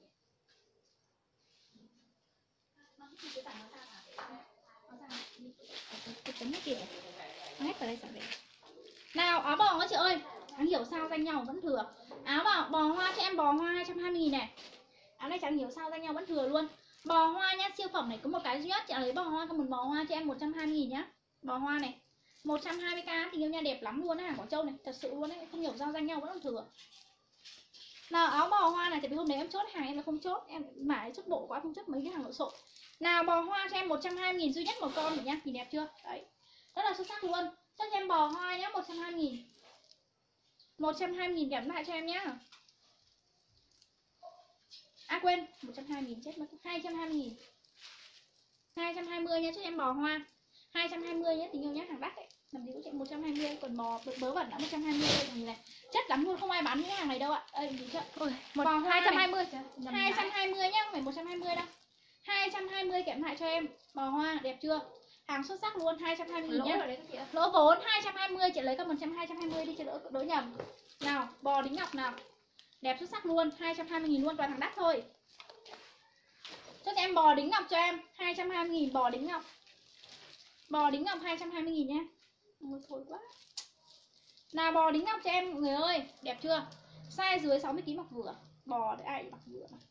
Nó chỉ cái tảng nó ra hả? Nó ra cái tấm cái kia. Nó hết vào đây xả về. Nào áo bò các chị ơi, chẳng hiểu sao danh nhau vẫn thừa. Áo bò bò hoa cho em bò hoa hai trăm hai mươi nghìn này. Áo này chẳng hiểu sao danh nhau vẫn thừa luôn. Bò hoa nhá, siêu phẩm này có một cái duy nhất, chị lấy bò hoa, có một bò hoa cho em một trăm hai mươi nghìn nhá. Bò hoa này một trăm hai mươi k tình yêu nha, đẹp lắm luôn á, hàng Quảng Châu này, thật sự luôn đấy, không hiểu sao danh nhau vẫn còn thừa. Nào áo bò hoa này, tại vì hôm đấy em chốt hàng em là không chốt, em mãi chốt bộ quá không chốt mấy cái hàng lộn xộn. Nào bò hoa cho em một trăm hai mươi nghìn duy nhất một con rồi nhá, nhìn đẹp chưa? Đấy. Rất là xuất sắc luôn. Cho em bò hoa nhá, một trăm hai mươi nghìn. một trăm hai mươi nghìn kèm lại cho em nhá. À quên, một trăm hai mươi nghìn chết mất, hai trăm hai mươi nghìn. hai trăm hai mươi nhá, cho em bò hoa. hai trăm hai mươi nhá, tình yêu nhá, hàng đắt đấy. Làm gì có chuyện một trăm hai mươi, còn bò bớ vẩn đã một trăm hai mươi đây này. Chất lắm luôn, không ai bán những hàng này đâu ạ. Đây nhìn chưa? Ôi, một bò hoa hai trăm hai mươi. hai trăm hai mươi nhá, không phải một trăm hai mươi đâu. hai trăm hai mươi kèm lại cho em. Bò hoa đẹp chưa? Hàng xuất sắc luôn, hai trăm hai mươi nghìn nhá. Lỗ vốn hai trăm hai mươi, chị lấy con một trăm hai trăm hai mươi đi cho đỡ đỡ nhầm. Nào, bò đính ngọc nào. Đẹp xuất sắc luôn, hai trăm hai mươi nghìn luôn, toàn hàng đắt thôi. Cho em bò đính ngọc cho em, hai trăm hai mươi nghìn bò đính ngọc. Bò đính ngọc hai trăm hai mươi nghìn nhá. Ôi thôi quá. Nào bò đính ngọc cho em mọi người ơi, đẹp chưa? Size dưới sáu mươi ki lô gam mặc vừa. Bò để ai mặc vừa mà.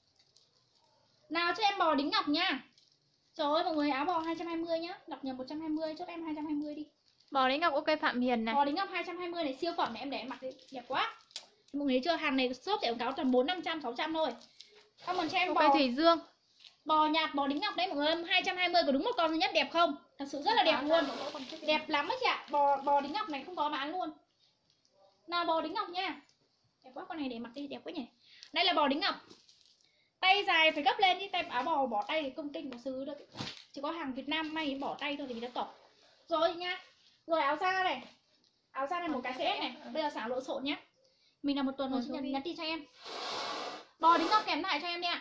Nào cho em bò đính ngọc nha. Trời ơi mọi người, áo bò hai trăm hai mươi nhá, đọc nhầm một trăm hai mươi, chốt em hai trăm hai mươi đi. Bò đính ngọc ok Phạm Hiền này. Bò đính ngọc hai trăm hai mươi này, siêu phẩm này, em để em mặc đi, đẹp quá. Mọi người thấy chưa, hàng này shop để quảng cáo tầm bốn năm trăm sáu trăm thôi. Comment cho em okay, bò Thủy Dương. Bò nhạt, bò đính ngọc đấy mọi người, hai trăm hai mươi có đúng một con duy nhất đẹp không? Thật sự rất là đẹp luôn. Đẹp lắm đấy chị ạ. Bò bò đính ngọc này không có bán luôn. Nào bò đính ngọc nha. Đẹp quá, con này để mặc đi đẹp quá nhỉ. Đây là bò đính ngọc. Tay dài phải gấp lên đi, tay áo bò bỏ tay thì công kinh có xứ được. Chỉ có hàng Việt Nam may bỏ tay thôi thì nó tỏ. Rồi nha. Rồi áo da này. Áo da này một cái sẽ này. Bây giờ xả lộn xộn nhá. Mình là một tuần rồi, nhắn, nhắn tin cho em. Bò đính ngọc kèm lại cho em đi ạ.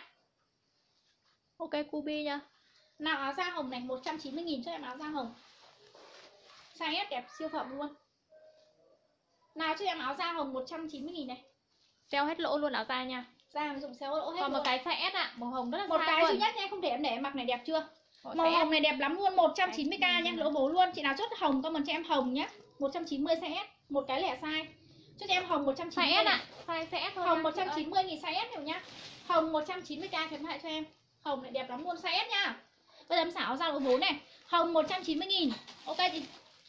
Ok Cubi nha. Nào áo da hồng này một trăm chín mươi nghìn cho em áo da hồng. Size S đẹp siêu phẩm luôn. Nào cho em áo da hồng một trăm chín mươi nghìn này. Sale hết lỗ luôn áo da nha. Da mình dùng sale lỗ hết. Còn luôn. một cái size S ạ, à, màu hồng rất là một cái luôn. duy nhất nha, không thể em để em mặc này, đẹp chưa? Một màu hồng này đẹp lắm luôn, một trăm chín mươi k nhá, lỗ bố luôn. Chị nào chốt hồng comment cho em hồng nhá. một trăm chín mươi size S, một cái lẻ size. Chốt cho em hồng một trăm chín mươi size S ạ. Size size S thôi. Hồng một trăm chín mươi nghìn size S hiểu nhá. Hồng một trăm chín mươi k khuyến mại cho em. Hồng này đẹp lắm luôn, size S nhá. Bây giờ em xảo ra lỗ bố này. Hồng một trăm chín mươi nghìn. Ok chị.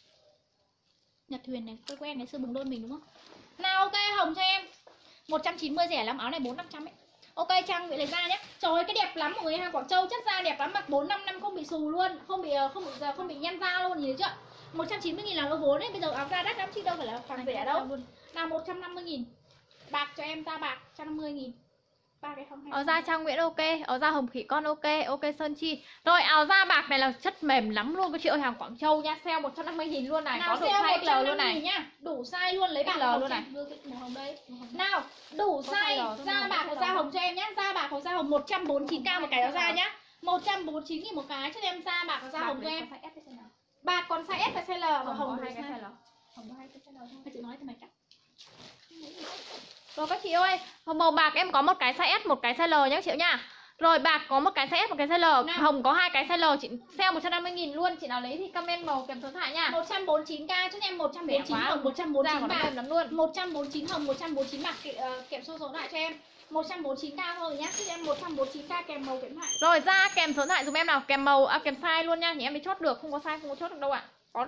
Nhật Thuyền này quen quen ngày xưa bùng đôn mình đúng không? Nào ok hồng cho em. một trăm chín mươi rẻ lắm, áo này bốn năm trăm ấy. Ok Trang vậy lấy ra nhé. Trời ơi cái đẹp lắm mọi người, hàng Quảng Châu chất da đẹp lắm, mặc bốn năm năm không bị xù luôn, không bị không bị không bị nhăn da luôn, nhìn thấy chưa? một trăm chín mươi nghìn là lỗ vốn đấy, bây giờ áo da đắt lắm chứ đâu phải là hàng rẻ đâu. Nào một trăm năm mươi nghìn. Bạc cho em, da bạc một trăm năm mươi nghìn. ba cái hồng hay Áo da Trang Nguyễn ok, áo da Hồng Khỉ con ok, ok Sơn Chi. Rồi áo da bạc này là chất mềm lắm luôn các chị ơi, hàng Quảng Châu nha, sale một trăm năm mươi nghìn luôn này, nào, có độ size ích lờ luôn này nhá. Đủ size luôn, lấy bạc ích lờ hồng luôn này. Đưa cái màu hồng đây. Nào, đủ Có size size L, da bạc hoặc da hồng cho em nhá. Da bạc hoặc da hồng một trăm bốn mươi chín k một cái áo da nhá. một trăm bốn mươi chín nghìn một cái cho em da bạc hoặc da hồng cho em. Bạc còn size S và size L và hồng có hai cái size size L. Hồng có hai cái size L thôi. Phải chị nói thì mày chắc. Rồi các chị ơi, màu bạc em có một cái size S, một cái size L nhá các chị nha. Rồi bạc có một cái size S, một cái size L, nào. Hồng có hai cái size L, chị sale một trăm năm mươi nghìn luôn, chị nào lấy thì comment màu kèm số điện thoại nha. một trăm bốn mươi chín k cho em một trăm bốn mươi chín hồng, một trăm bốn mươi chín bạc lắm luôn. một trăm bốn mươi chín hồng, một trăm bốn mươi chín bạc kèm số số điện thoại cho em. một trăm bốn mươi chín k thôi nhá, cho em một trăm bốn mươi chín k kèm màu kèm thoại. Rồi ra kèm số điện thoại dùm em nào, kèm màu à, kèm size luôn nha, thì em mới chốt được, không có size không có chốt được đâu ạ. Có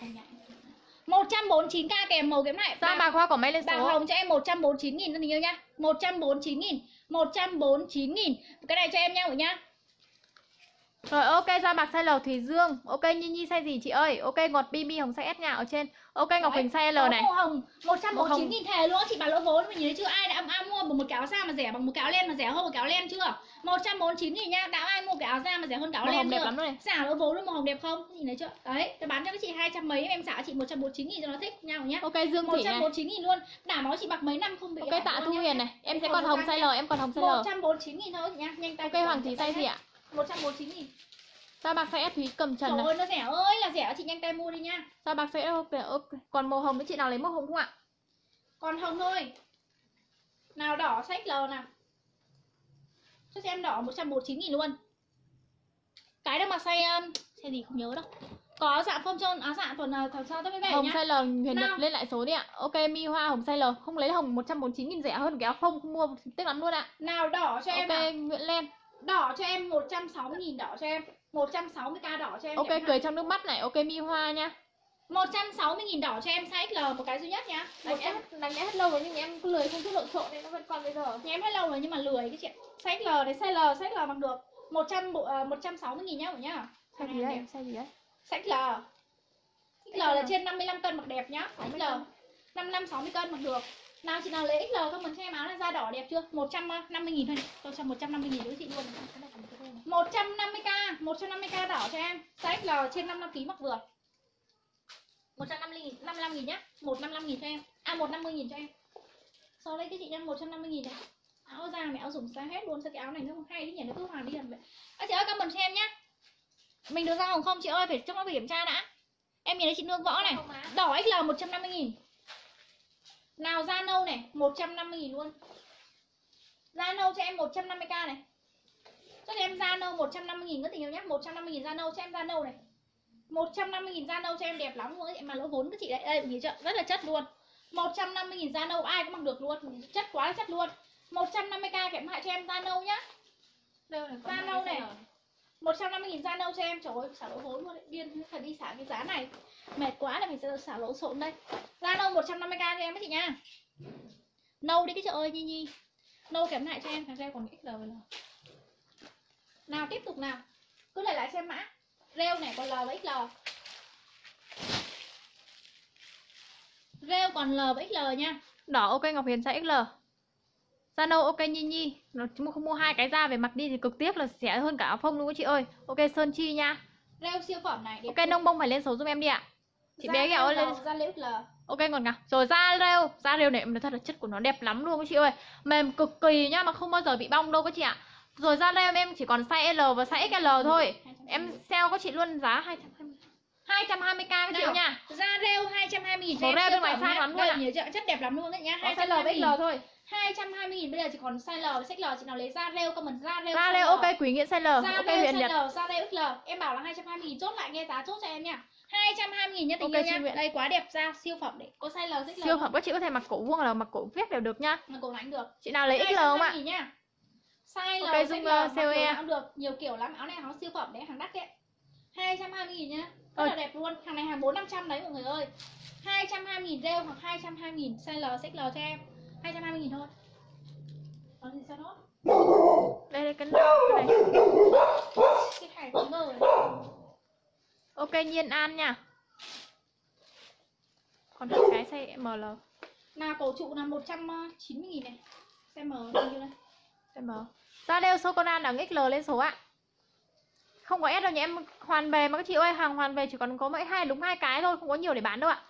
một trăm bốn mươi chín k kèm màu kèm thoại. Ra bạc hoa của mấy lên số. Bạc hồng cho em một trăm bốn mươi chín nghìn tình yêu nhá. một trăm bốn mươi chín nghìn, một trăm bốn mươi chín nghìn. Cái này cho em nha mọi nhá. Rồi ok, ra bạc size L Thùy Dương. Ok Nhi Nhi size gì chị ơi? Ok Ngọt bi bi Hồng size S nha, ở trên. Ok Ngọc Huỳnh size L này. Màu hồng một trăm bốn mươi chín nghìn thề luôn, chị bán lỗ vốn mình nhìn thấy chưa? Ai đã ai mua bằng một cái áo da mà rẻ bằng một cái áo len mà rẻ hơn một cái áo len chưa? một trăm bốn mươi chín nghìn nha. Đã ai mua cái áo da mà rẻ hơn cái áo Màu len hồng chưa? đẹp lắm này. Xả lỗ vốn luôn, màu hồng đẹp không? Nhìn thấy chưa? Đấy, tôi bán cho các chị hai trăm mấy, em xả chị một trăm bốn mươi chín nghìn cho nó thích nhau nhá. Ok Dương Thị một trăm này. bốn mươi chín nghìn luôn. Đảm bảo chị mặc mấy năm không bị. Ok Tạ Thu Hiền này, em sẽ còn hồng size L, em còn hồng size L. một trăm bốn mươi chín nghìn thôi nha, nhanh tay. Ok Hoàng Thí size gì ạ? một trăm bốn mươi chín nghìn. Ra bạc size S Thúy Cầm Trần Trời này. ơi nó rẻ ơi là rẻ, chị nhanh tay mua đi nha. Ra bạc size S ok, ok. Còn màu hồng thì chị nào lấy màu hồng không ạ? Còn hồng thôi. Nào đỏ size L nào. Cho em đỏ một trăm bốn mươi chín nghìn luôn. Cái đâu mà size um, size gì không nhớ đâu. Có áo dạ phong trơn, áo dạ tuần nào thằng sau tôi mới về Hồng nhá. size L Huyền Nhật lên lại số đi ạ. Ok Mi Hoa hồng size L, không lấy hồng một trăm bốn mươi chín nghìn rẻ hơn cái áo phông, không mua tiếc lắm luôn ạ. Nào đỏ cho em. Ok nào. Nguyễn Len. Đỏ cho em một trăm sáu mươi nghìn, đỏ cho em. một trăm sáu mươi k đỏ cho em. Ok cười trong nước mắt này, ok Mi Hoa nha. một trăm sáu mươi nghìn đỏ cho em size L một cái duy nhất nhá. Đánh em đánh em hết lâu rồi nhưng nhà em cứ lười không chút lộn xộn nên nó vẫn còn bây giờ. Nhà em hết lâu rồi nhưng mà lười cái chuyện. Size L đấy, size L, size L bằng được. một trăm bộ uh, một trăm sáu mươi nghìn nhá mọi nhá. Size gì đấy? Size gì đấy? Size L. ích lờ là trên năm mươi lăm cân mặc đẹp nhá. ích lờ năm mươi lăm sáu mươi cân mặc được. Nào chị nào lấy ích lờ không mình cho em áo này da đỏ đẹp chưa? một trăm năm mươi nghìn thôi. Tôi cho một trăm năm mươi nghìn đối chị luôn. một trăm năm mươi k, một trăm năm mươi k đỏ cho em. Size ích lờ trên năm mươi lăm ki lô gam mặc vừa. một trăm năm mươi nghìn, năm mươi lăm nghìn nhá. một trăm năm mươi lăm nghìn cho em. À một trăm năm mươi nghìn cho em. Sau đây cái chị nhân một trăm năm mươi nghìn này. Áo da mẹ áo dùng sai hết luôn. Sao cái áo này nó không hay đấy nhỉ, nó cứ hoàng đi làm vậy. À, chị ơi comment cho em nhá. Mình được ra hồng không chị ơi, phải trong nó phải kiểm tra đã. Em nhìn thấy chị Nương Võ này, đỏ ích lờ một trăm năm mươi nghìn. Nào da nâu này, một trăm năm mươi nghìn luôn. Da nâu cho em một trăm năm mươi k này. Cho em da nâu một trăm năm mươi nghìn các tình yêu nhé, một trăm năm mươi nghìn da nâu cho em da nâu này. một trăm năm mươi nghìn da nâu cho em đẹp lắm luôn chị, mà lỗ vốn các chị đấy. Đây nhìn chưa? Rất là chất luôn. một trăm năm mươi nghìn da nâu ai cũng mặc được luôn, chất quá là chất luôn. một trăm năm mươi k kèm hại cho em da nâu nhá. Da nâu này. một trăm năm mươi nghìn da nâu cho em. Trời ơi xả lỗ vốn luôn đấy. Điên phải đi xả cái giá này. Mệt quá là mình sẽ xả lỗ xộn đây. Da nâu một trăm năm mươi k cho em các chị nha. Nâu đi cái trời ơi Nhi Nhi. Nâu kèm lại cho em, thằng rêu còn ích lờ rồi. Nào tiếp tục nào. Cứ lại lại xem mã. Rêu này còn L và ích lờ. Rêu còn L và ích lờ nha. Đỏ ok Ngọc Hiền size ích lờ. Da nâu ok Nhi Nhi. Nó chúng không mua hai cái da về mặc đi thì cực tiếc là rẻ hơn cả áo phông luôn chị ơi. Ok Sơn Chi nha. Rêu siêu phẩm này. Ok Nông Bông phải lên số giúp em đi ạ. Chị da bé kẹo ơi lên. Da rêu ích lờ. Ok ngọt ngào. Rồi da rêu, da rêu này em thật là chất của nó đẹp lắm luôn các chị ơi. Mềm cực kỳ nhá, mà không bao giờ bị bong đâu các chị ạ. Rồi da rêu em chỉ còn size L và size ích lờ thôi. Em sale các chị luôn giá hai trăm hai mươi k các chị nha. Da rêu hai trăm hai mươi nghìn. Màu rêu bên ngoài sang lắm luôn ạ. Nhiều chất đẹp lắm luôn đấy nhá. hai trăm hai mươi nghìn thôi. hai trăm hai mươi nghìn bây giờ chỉ còn size L và size L, chị nào lấy da rêu comment da rêu. Da rêu ok Quý Nghĩa size L. Ok Huyền Nhật. Da rêu ích lờ. Em bảo là hai trăm hai mươi nghìn, chốt lại nghe giá chốt cho em nha. hai trăm hai mươi nghìn nhá tình yêu nha. Đây quá đẹp, da siêu phẩm đấy. Có size L, size L. Siêu phẩm các chị có thể mặc cổ vuông là mặc cổ viết đều được nhá. Mặc cổ lánh được. Chị nào lấy ích lờ không ạ? Size L, okay, size L xê e cũng được, nhiều kiểu lắm. Áo này áo siêu phẩm đấy, hàng đắt đấy. hai trăm hai mươi nghìn nhá. Rất là đẹp luôn. Hàng này hàng bốn năm trăm đấy mọi người ơi. hai trăm hai mươi nghìn rêu hoặc hai trăm hai mươi nghìn size L, size L cho em. hai trăm hai mươi nghìn thôi. Còn gì sao đó? Đây đây cái này. Cái hải có ngờ. Ok Nhiên An nha. Còn hai cái size em lờ. Nào cổ trụ là một trăm chín mươi nghìn này. Size M bao nhiêu đây? Size M. Ra đeo sô cô la đẳng ích lờ lên số ạ. Không có S đâu nhỉ em, hoàn về mà các chị ơi, hàng hoàn về chỉ còn có mỗi hai đúng hai cái thôi, không có nhiều để bán đâu ạ.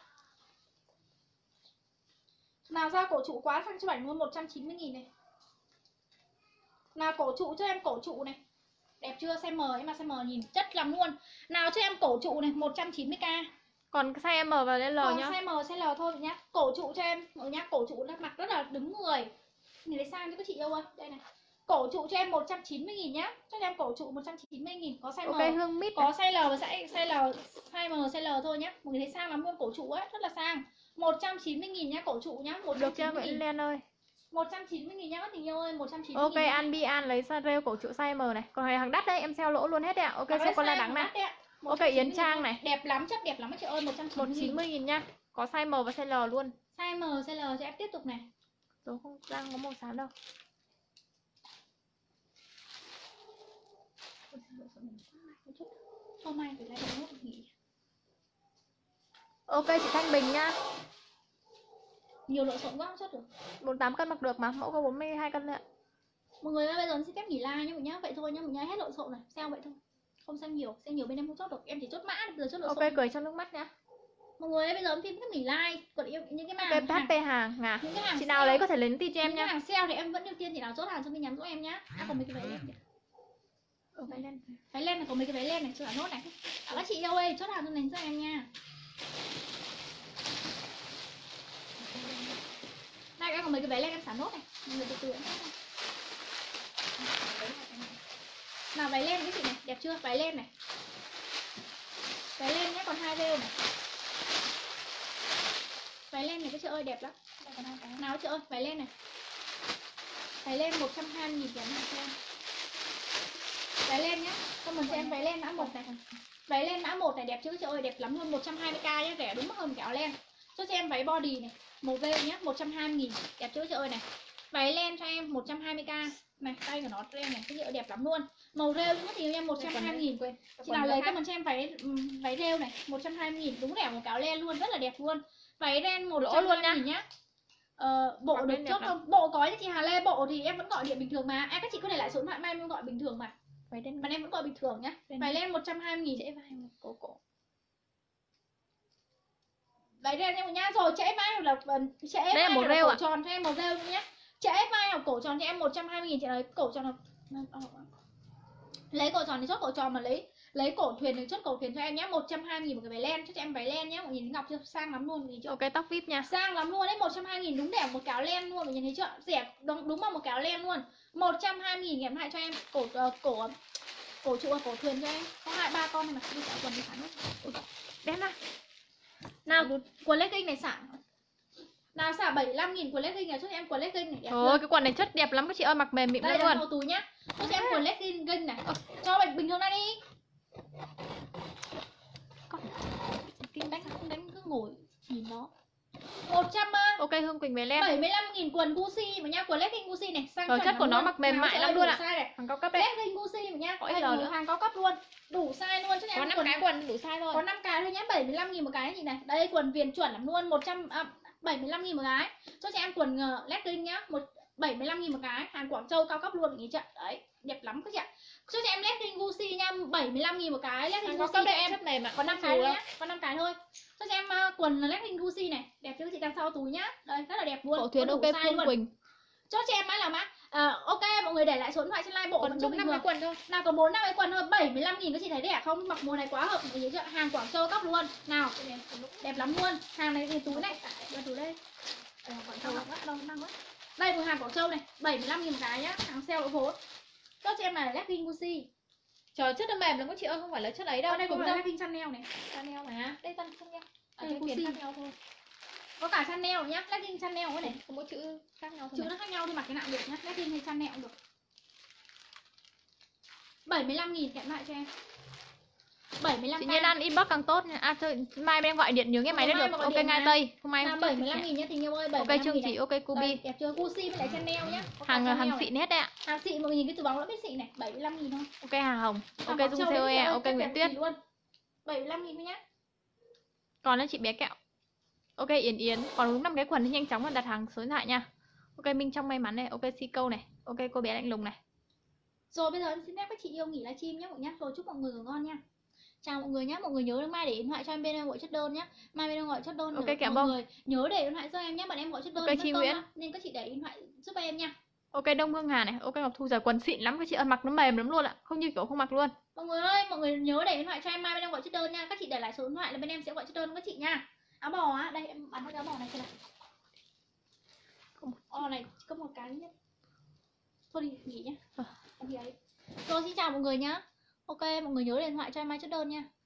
Nào ra cổ trụ quá sang cho Bảy luôn một trăm chín mươi nghìn này. Nào cổ trụ cho em cổ trụ này. Đẹp chưa? Size M em mà size M nhìn chất lắm luôn. Nào cho em cổ trụ này một trăm chín mươi k. Còn size M và L Còn nhá. size M size L thôi nhá. Cổ trụ cho em ở nhá, cổ trụ mặc rất là đứng người. Nhìn thấy sang cho các chị yêu ơi. Đây này. Cổ trụ cho em một trăm chín mươi nghìn nhá. Cho em cổ trụ một trăm chín mươi nghìn, có size M. Ok Hương mít. Có size L và size size L, size M size L thôi nhá. Mọi người thấy sang lắm luôn, cổ trụ ấy rất là sang. một trăm chín mươi nghìn nhá, cổ trụ nhá, một trăm chín mươi nghìn. Được chưa Nguyễn Liên ơi? một trăm chín mươi nghìn nhá các tình yêu ơi, một trăm chín mươi nghìn. Ok An Bi An lấy size rêu cổ trụ size M này. Còn này hàng đắt đấy, em sale lỗ luôn hết đấy ạ. Ok sô cô la đắng này. Ok Yến Trang này. Đẹp lắm, chất đẹp lắm các chị ơi, một trăm chín mươi nghìn nha. Có size M và size L luôn. Size M size L cho em tiếp tục này. Rồi không đang có màu xám đâu. Hôm nay phải lại nốt nghỉ. Ok chị Thanh Bình nha. Nhiều lộn xộn quá không chất được. bốn mươi tám cân mặc được mà, mẫu có bốn mươi hai cân thôi ạ. Mọi người ơi, bây giờ em xin phép nghỉ like nhá mọi nhá. Vậy thôi nhá, mọi nhá, hết lộn xộn này. Sao vậy thôi. Không xem nhiều, xem nhiều bên em không chốt được. Em chỉ chốt mã bây giờ chốt lộn Ok xộn. cười trong nước mắt nhá. Mọi người ơi, bây giờ em xin phép nghỉ like. Còn yêu những cái mảng Ok hát pê hàng ngà. Những cái hàng chị nào lấy có thể lấy tin cho em nhá. Những nhá. cái hàng sale thì em vẫn ưu tiên chị nào chốt hàng cho mình nhắn giúp em nhá. À còn mấy cái váy lên kìa. Ở váy lên. Váy lên này có mấy cái váy lên này, cho cả nốt này. À, các chị yêu ơi, chốt hàng cho mình giúp em nha. Này em có mấy cái váy lên em xả nốt này. Mọi người từ từ em xả. Nào váy lên cái chị này, đẹp chưa? Váy lên này. Váy lên nhé, còn hai rêu này. Váy lên này các chị ơi, đẹp lắm. Nào chị ơi, váy lên này. Váy lên một trăm hai mươi nghìn kèm này cho em. Váy lên nhá. Comment cho em váy lên mã một này. Váy lên mã một này đẹp chưa các chị ơi, đẹp lắm luôn, một trăm hai mươi k nhá, rẻ đúng hơn cái áo len. Cho cho em váy body này, màu V nhá, một trăm hai mươi nghìn, đẹp chưa các chị ơi này. Váy len cho em một trăm hai mươi k. Này, tay của nó len này, cái nhựa đẹp lắm luôn. Màu rêu nhất thì em một trăm hai mươi nghìn. Quên. Chị nào lấy comment cho em váy váy rêu này, một trăm hai mươi nghìn, đúng rẻ một cái áo len luôn, rất là đẹp luôn. Váy ren một trăm hai mươi nghìn nhá. Ờ, bộ Hoặc được lên chốt đẹp không? Bộ có cho chị Hà Lê, bộ thì em vẫn gọi điện bình thường mà. À, các chị cứ để lại số điện thoại mai em gọi bình thường mà. Váy đen Mà em vẫn gọi bình thường nhá. Váy lên một trăm hai mươi nghìn. Trễ vai cổ cổ. Váy ren em nhá. Rồi trễ vai hoặc là trễ vai là một hoặc rêu cổ à? tròn cho em một rêu nhá. Trễ vai hoặc cổ tròn cho em một trăm hai mươi nghìn, chị lấy cổ tròn. Lấy cổ tròn thì chốt cổ tròn, mà lấy lấy cổ thuyền thì chốt cổ thuyền cho em nhá, một trăm hai mươi nghìn một cái váy len, cho em váy len nhá. Mọi nhìn thấy ngọc chưa? Sang lắm luôn, nhìn chưa? Ok tóc vip nha. Sang lắm luôn đấy, một trăm hai mươi nghìn đúng đẹp một cái áo len luôn, mọi nhìn thấy chưa? Rẻ đúng đúng là một cái áo len luôn. một trăm hai mươi nghìn kèm lại cho em cổ uh, cổ cổ trụ cổ thuyền cho em. Có hai ba con này mà đi xả quần đi xả nốt. Đẹp à. Nào quần legging này xả. Nào xả bảy mươi lăm nghìn quần legging này cho em, quần legging này đẹp. Trời ơi cái quần này chất đẹp lắm các chị ơi, mặc mềm mịn đây luôn. Đây túi nhá. Cho em quần legging ginh này. Cho bình bình thường này đi. Con kinh đánh không đánh cứ ngồi nhìn nó. một trăm Ok Hương Quỳnh về len. bảy mươi lăm nghìn quần Gucci mà nha, quần legging Gucci này, sang rồi chất của nó mặc mềm mại lắm luôn ạ. Hàng cao cấp đấy. Legging Gucci mà nha, có ít nữa. hàng cao cấp luôn. Đủ size luôn cho em. Có năm cái quần đủ size thôi. Có năm cái thôi nhá, bảy mươi lăm nghìn một cái chị này. Đây quần viền chuẩn lắm luôn, một trăm à, bảy mươi lăm nghìn một cái. Cho chị em quần uh, legging nhá, một bảy mươi lăm nghìn một cái, hàng Quảng Châu cao cấp luôn, nghĩ chưa? Đấy, đẹp lắm các chị ạ. Cho chị em legging Gucci nha, bảy mươi lăm nghìn một cái, legging Gucci cho em. Có năm cái thôi nhá, có năm cái thôi. Cho chị em uh, quần legging Gucci này, đẹp chứ chị, đằng sau túi nhá. Đây, rất là đẹp luôn. Cổ thuyền ok Phương Quỳnh. Cho chị em mã là mã à, ok mọi người để lại số điện thoại trên live, bộ còn đúng năm cái quần thôi. Nào có bốn năm cái quần thôi, bảy mươi lăm nghìn các chị thấy đẹp không? Mặc mùa này quá hợp, mọi người chưa? Hàng Quảng Châu cấp luôn. Nào, đẹp lắm luôn. Hàng này thì túi này, đây túi đây. Ờ, Quảng Châu đâu đâu năng quá. Đây một hàng Quảng Châu này, bảy mươi lăm nghìn một cái nhá, hàng sale lỗ vốn. Cho chị em này legging Gucci. Trời chất nó mềm lắm các chị ơi, không phải là chất ấy đâu. Ở đây cũng là legging Chanel này. Chanel mà. Đây Chanel. À, đây Gucci Chanel thôi. Có cả Chanel nhá, legging Chanel cái này. Có mỗi chữ khác nhau thôi. Chữ nó khác nhau thì mặc cái nào được nhá, legging hay Chanel cũng được. bảy mươi lăm nghìn kẹm lại cho em. bảy mươi lăm. Chị Nhiên ăn inbox càng tốt nha. À thôi, mai em gọi điện nhớ nghe máy đấy được. Ok ngay Tây. Không ai. bảy mươi lăm nghìn nhá tình yêu ơi, bảy mươi lăm ok Trương Chị, ok Kubi. Đẹp chưa? Gucci với lại Chanel nhá. Hàng hàng xịn hết đấy ạ. Hàng xịn, mọi người nhìn cái túi bóng nó biết xịn này, bảy mươi lăm nghìn thôi. Ok Hà Hồng. Ok Dung xê o e, ok Nguyễn Tuyết. bảy mươi lăm nghìn thôi nhá. Còn là chị bé kẹo. Ok Yến Yến, còn đúng năm cái quần thì nhanh chóng là đặt hàng số điện thoại nha. Ok Minh Trong may mắn này, ok Si Câu này, ok cô bé lạnh lùng này. Rồi bây giờ em xin phép các chị yêu nghỉ livestream nhé mọi nhá. Rồi chúc mọi người ngủ ngon nha. Chào mọi người nhé, mọi người nhớ mai để điện thoại cho em bên em gọi chất đơn nhé. Mai bên em gọi chất đơn. Ok nữa. kẹo mọi bông. người nhớ để điện thoại cho em nhé, bạn em gọi chất đơn. Ok Chi Nguyễn. Nên các chị để điện thoại giúp em nha. Ok Đông Hương Hà này, ok Ngọc Thu giờ quần xịn lắm các chị ơi, mặc nó mềm lắm luôn ạ, không như kiểu không mặc luôn. Mọi người ơi, mọi người nhớ để điện thoại cho em, mai bên em gọi chất đơn nha. Các chị để lại số điện thoại là bên em sẽ gọi chất đơn các chị nha. Áo bò á, đây em bán cái áo bò này xem này. Ồ này có một cái nhé. Thôi đi nghỉ nhé. À. Em đi ấy. Rồi xin chào mọi người nhá. Ok mọi người nhớ để điện thoại cho em mai chất đơn nha.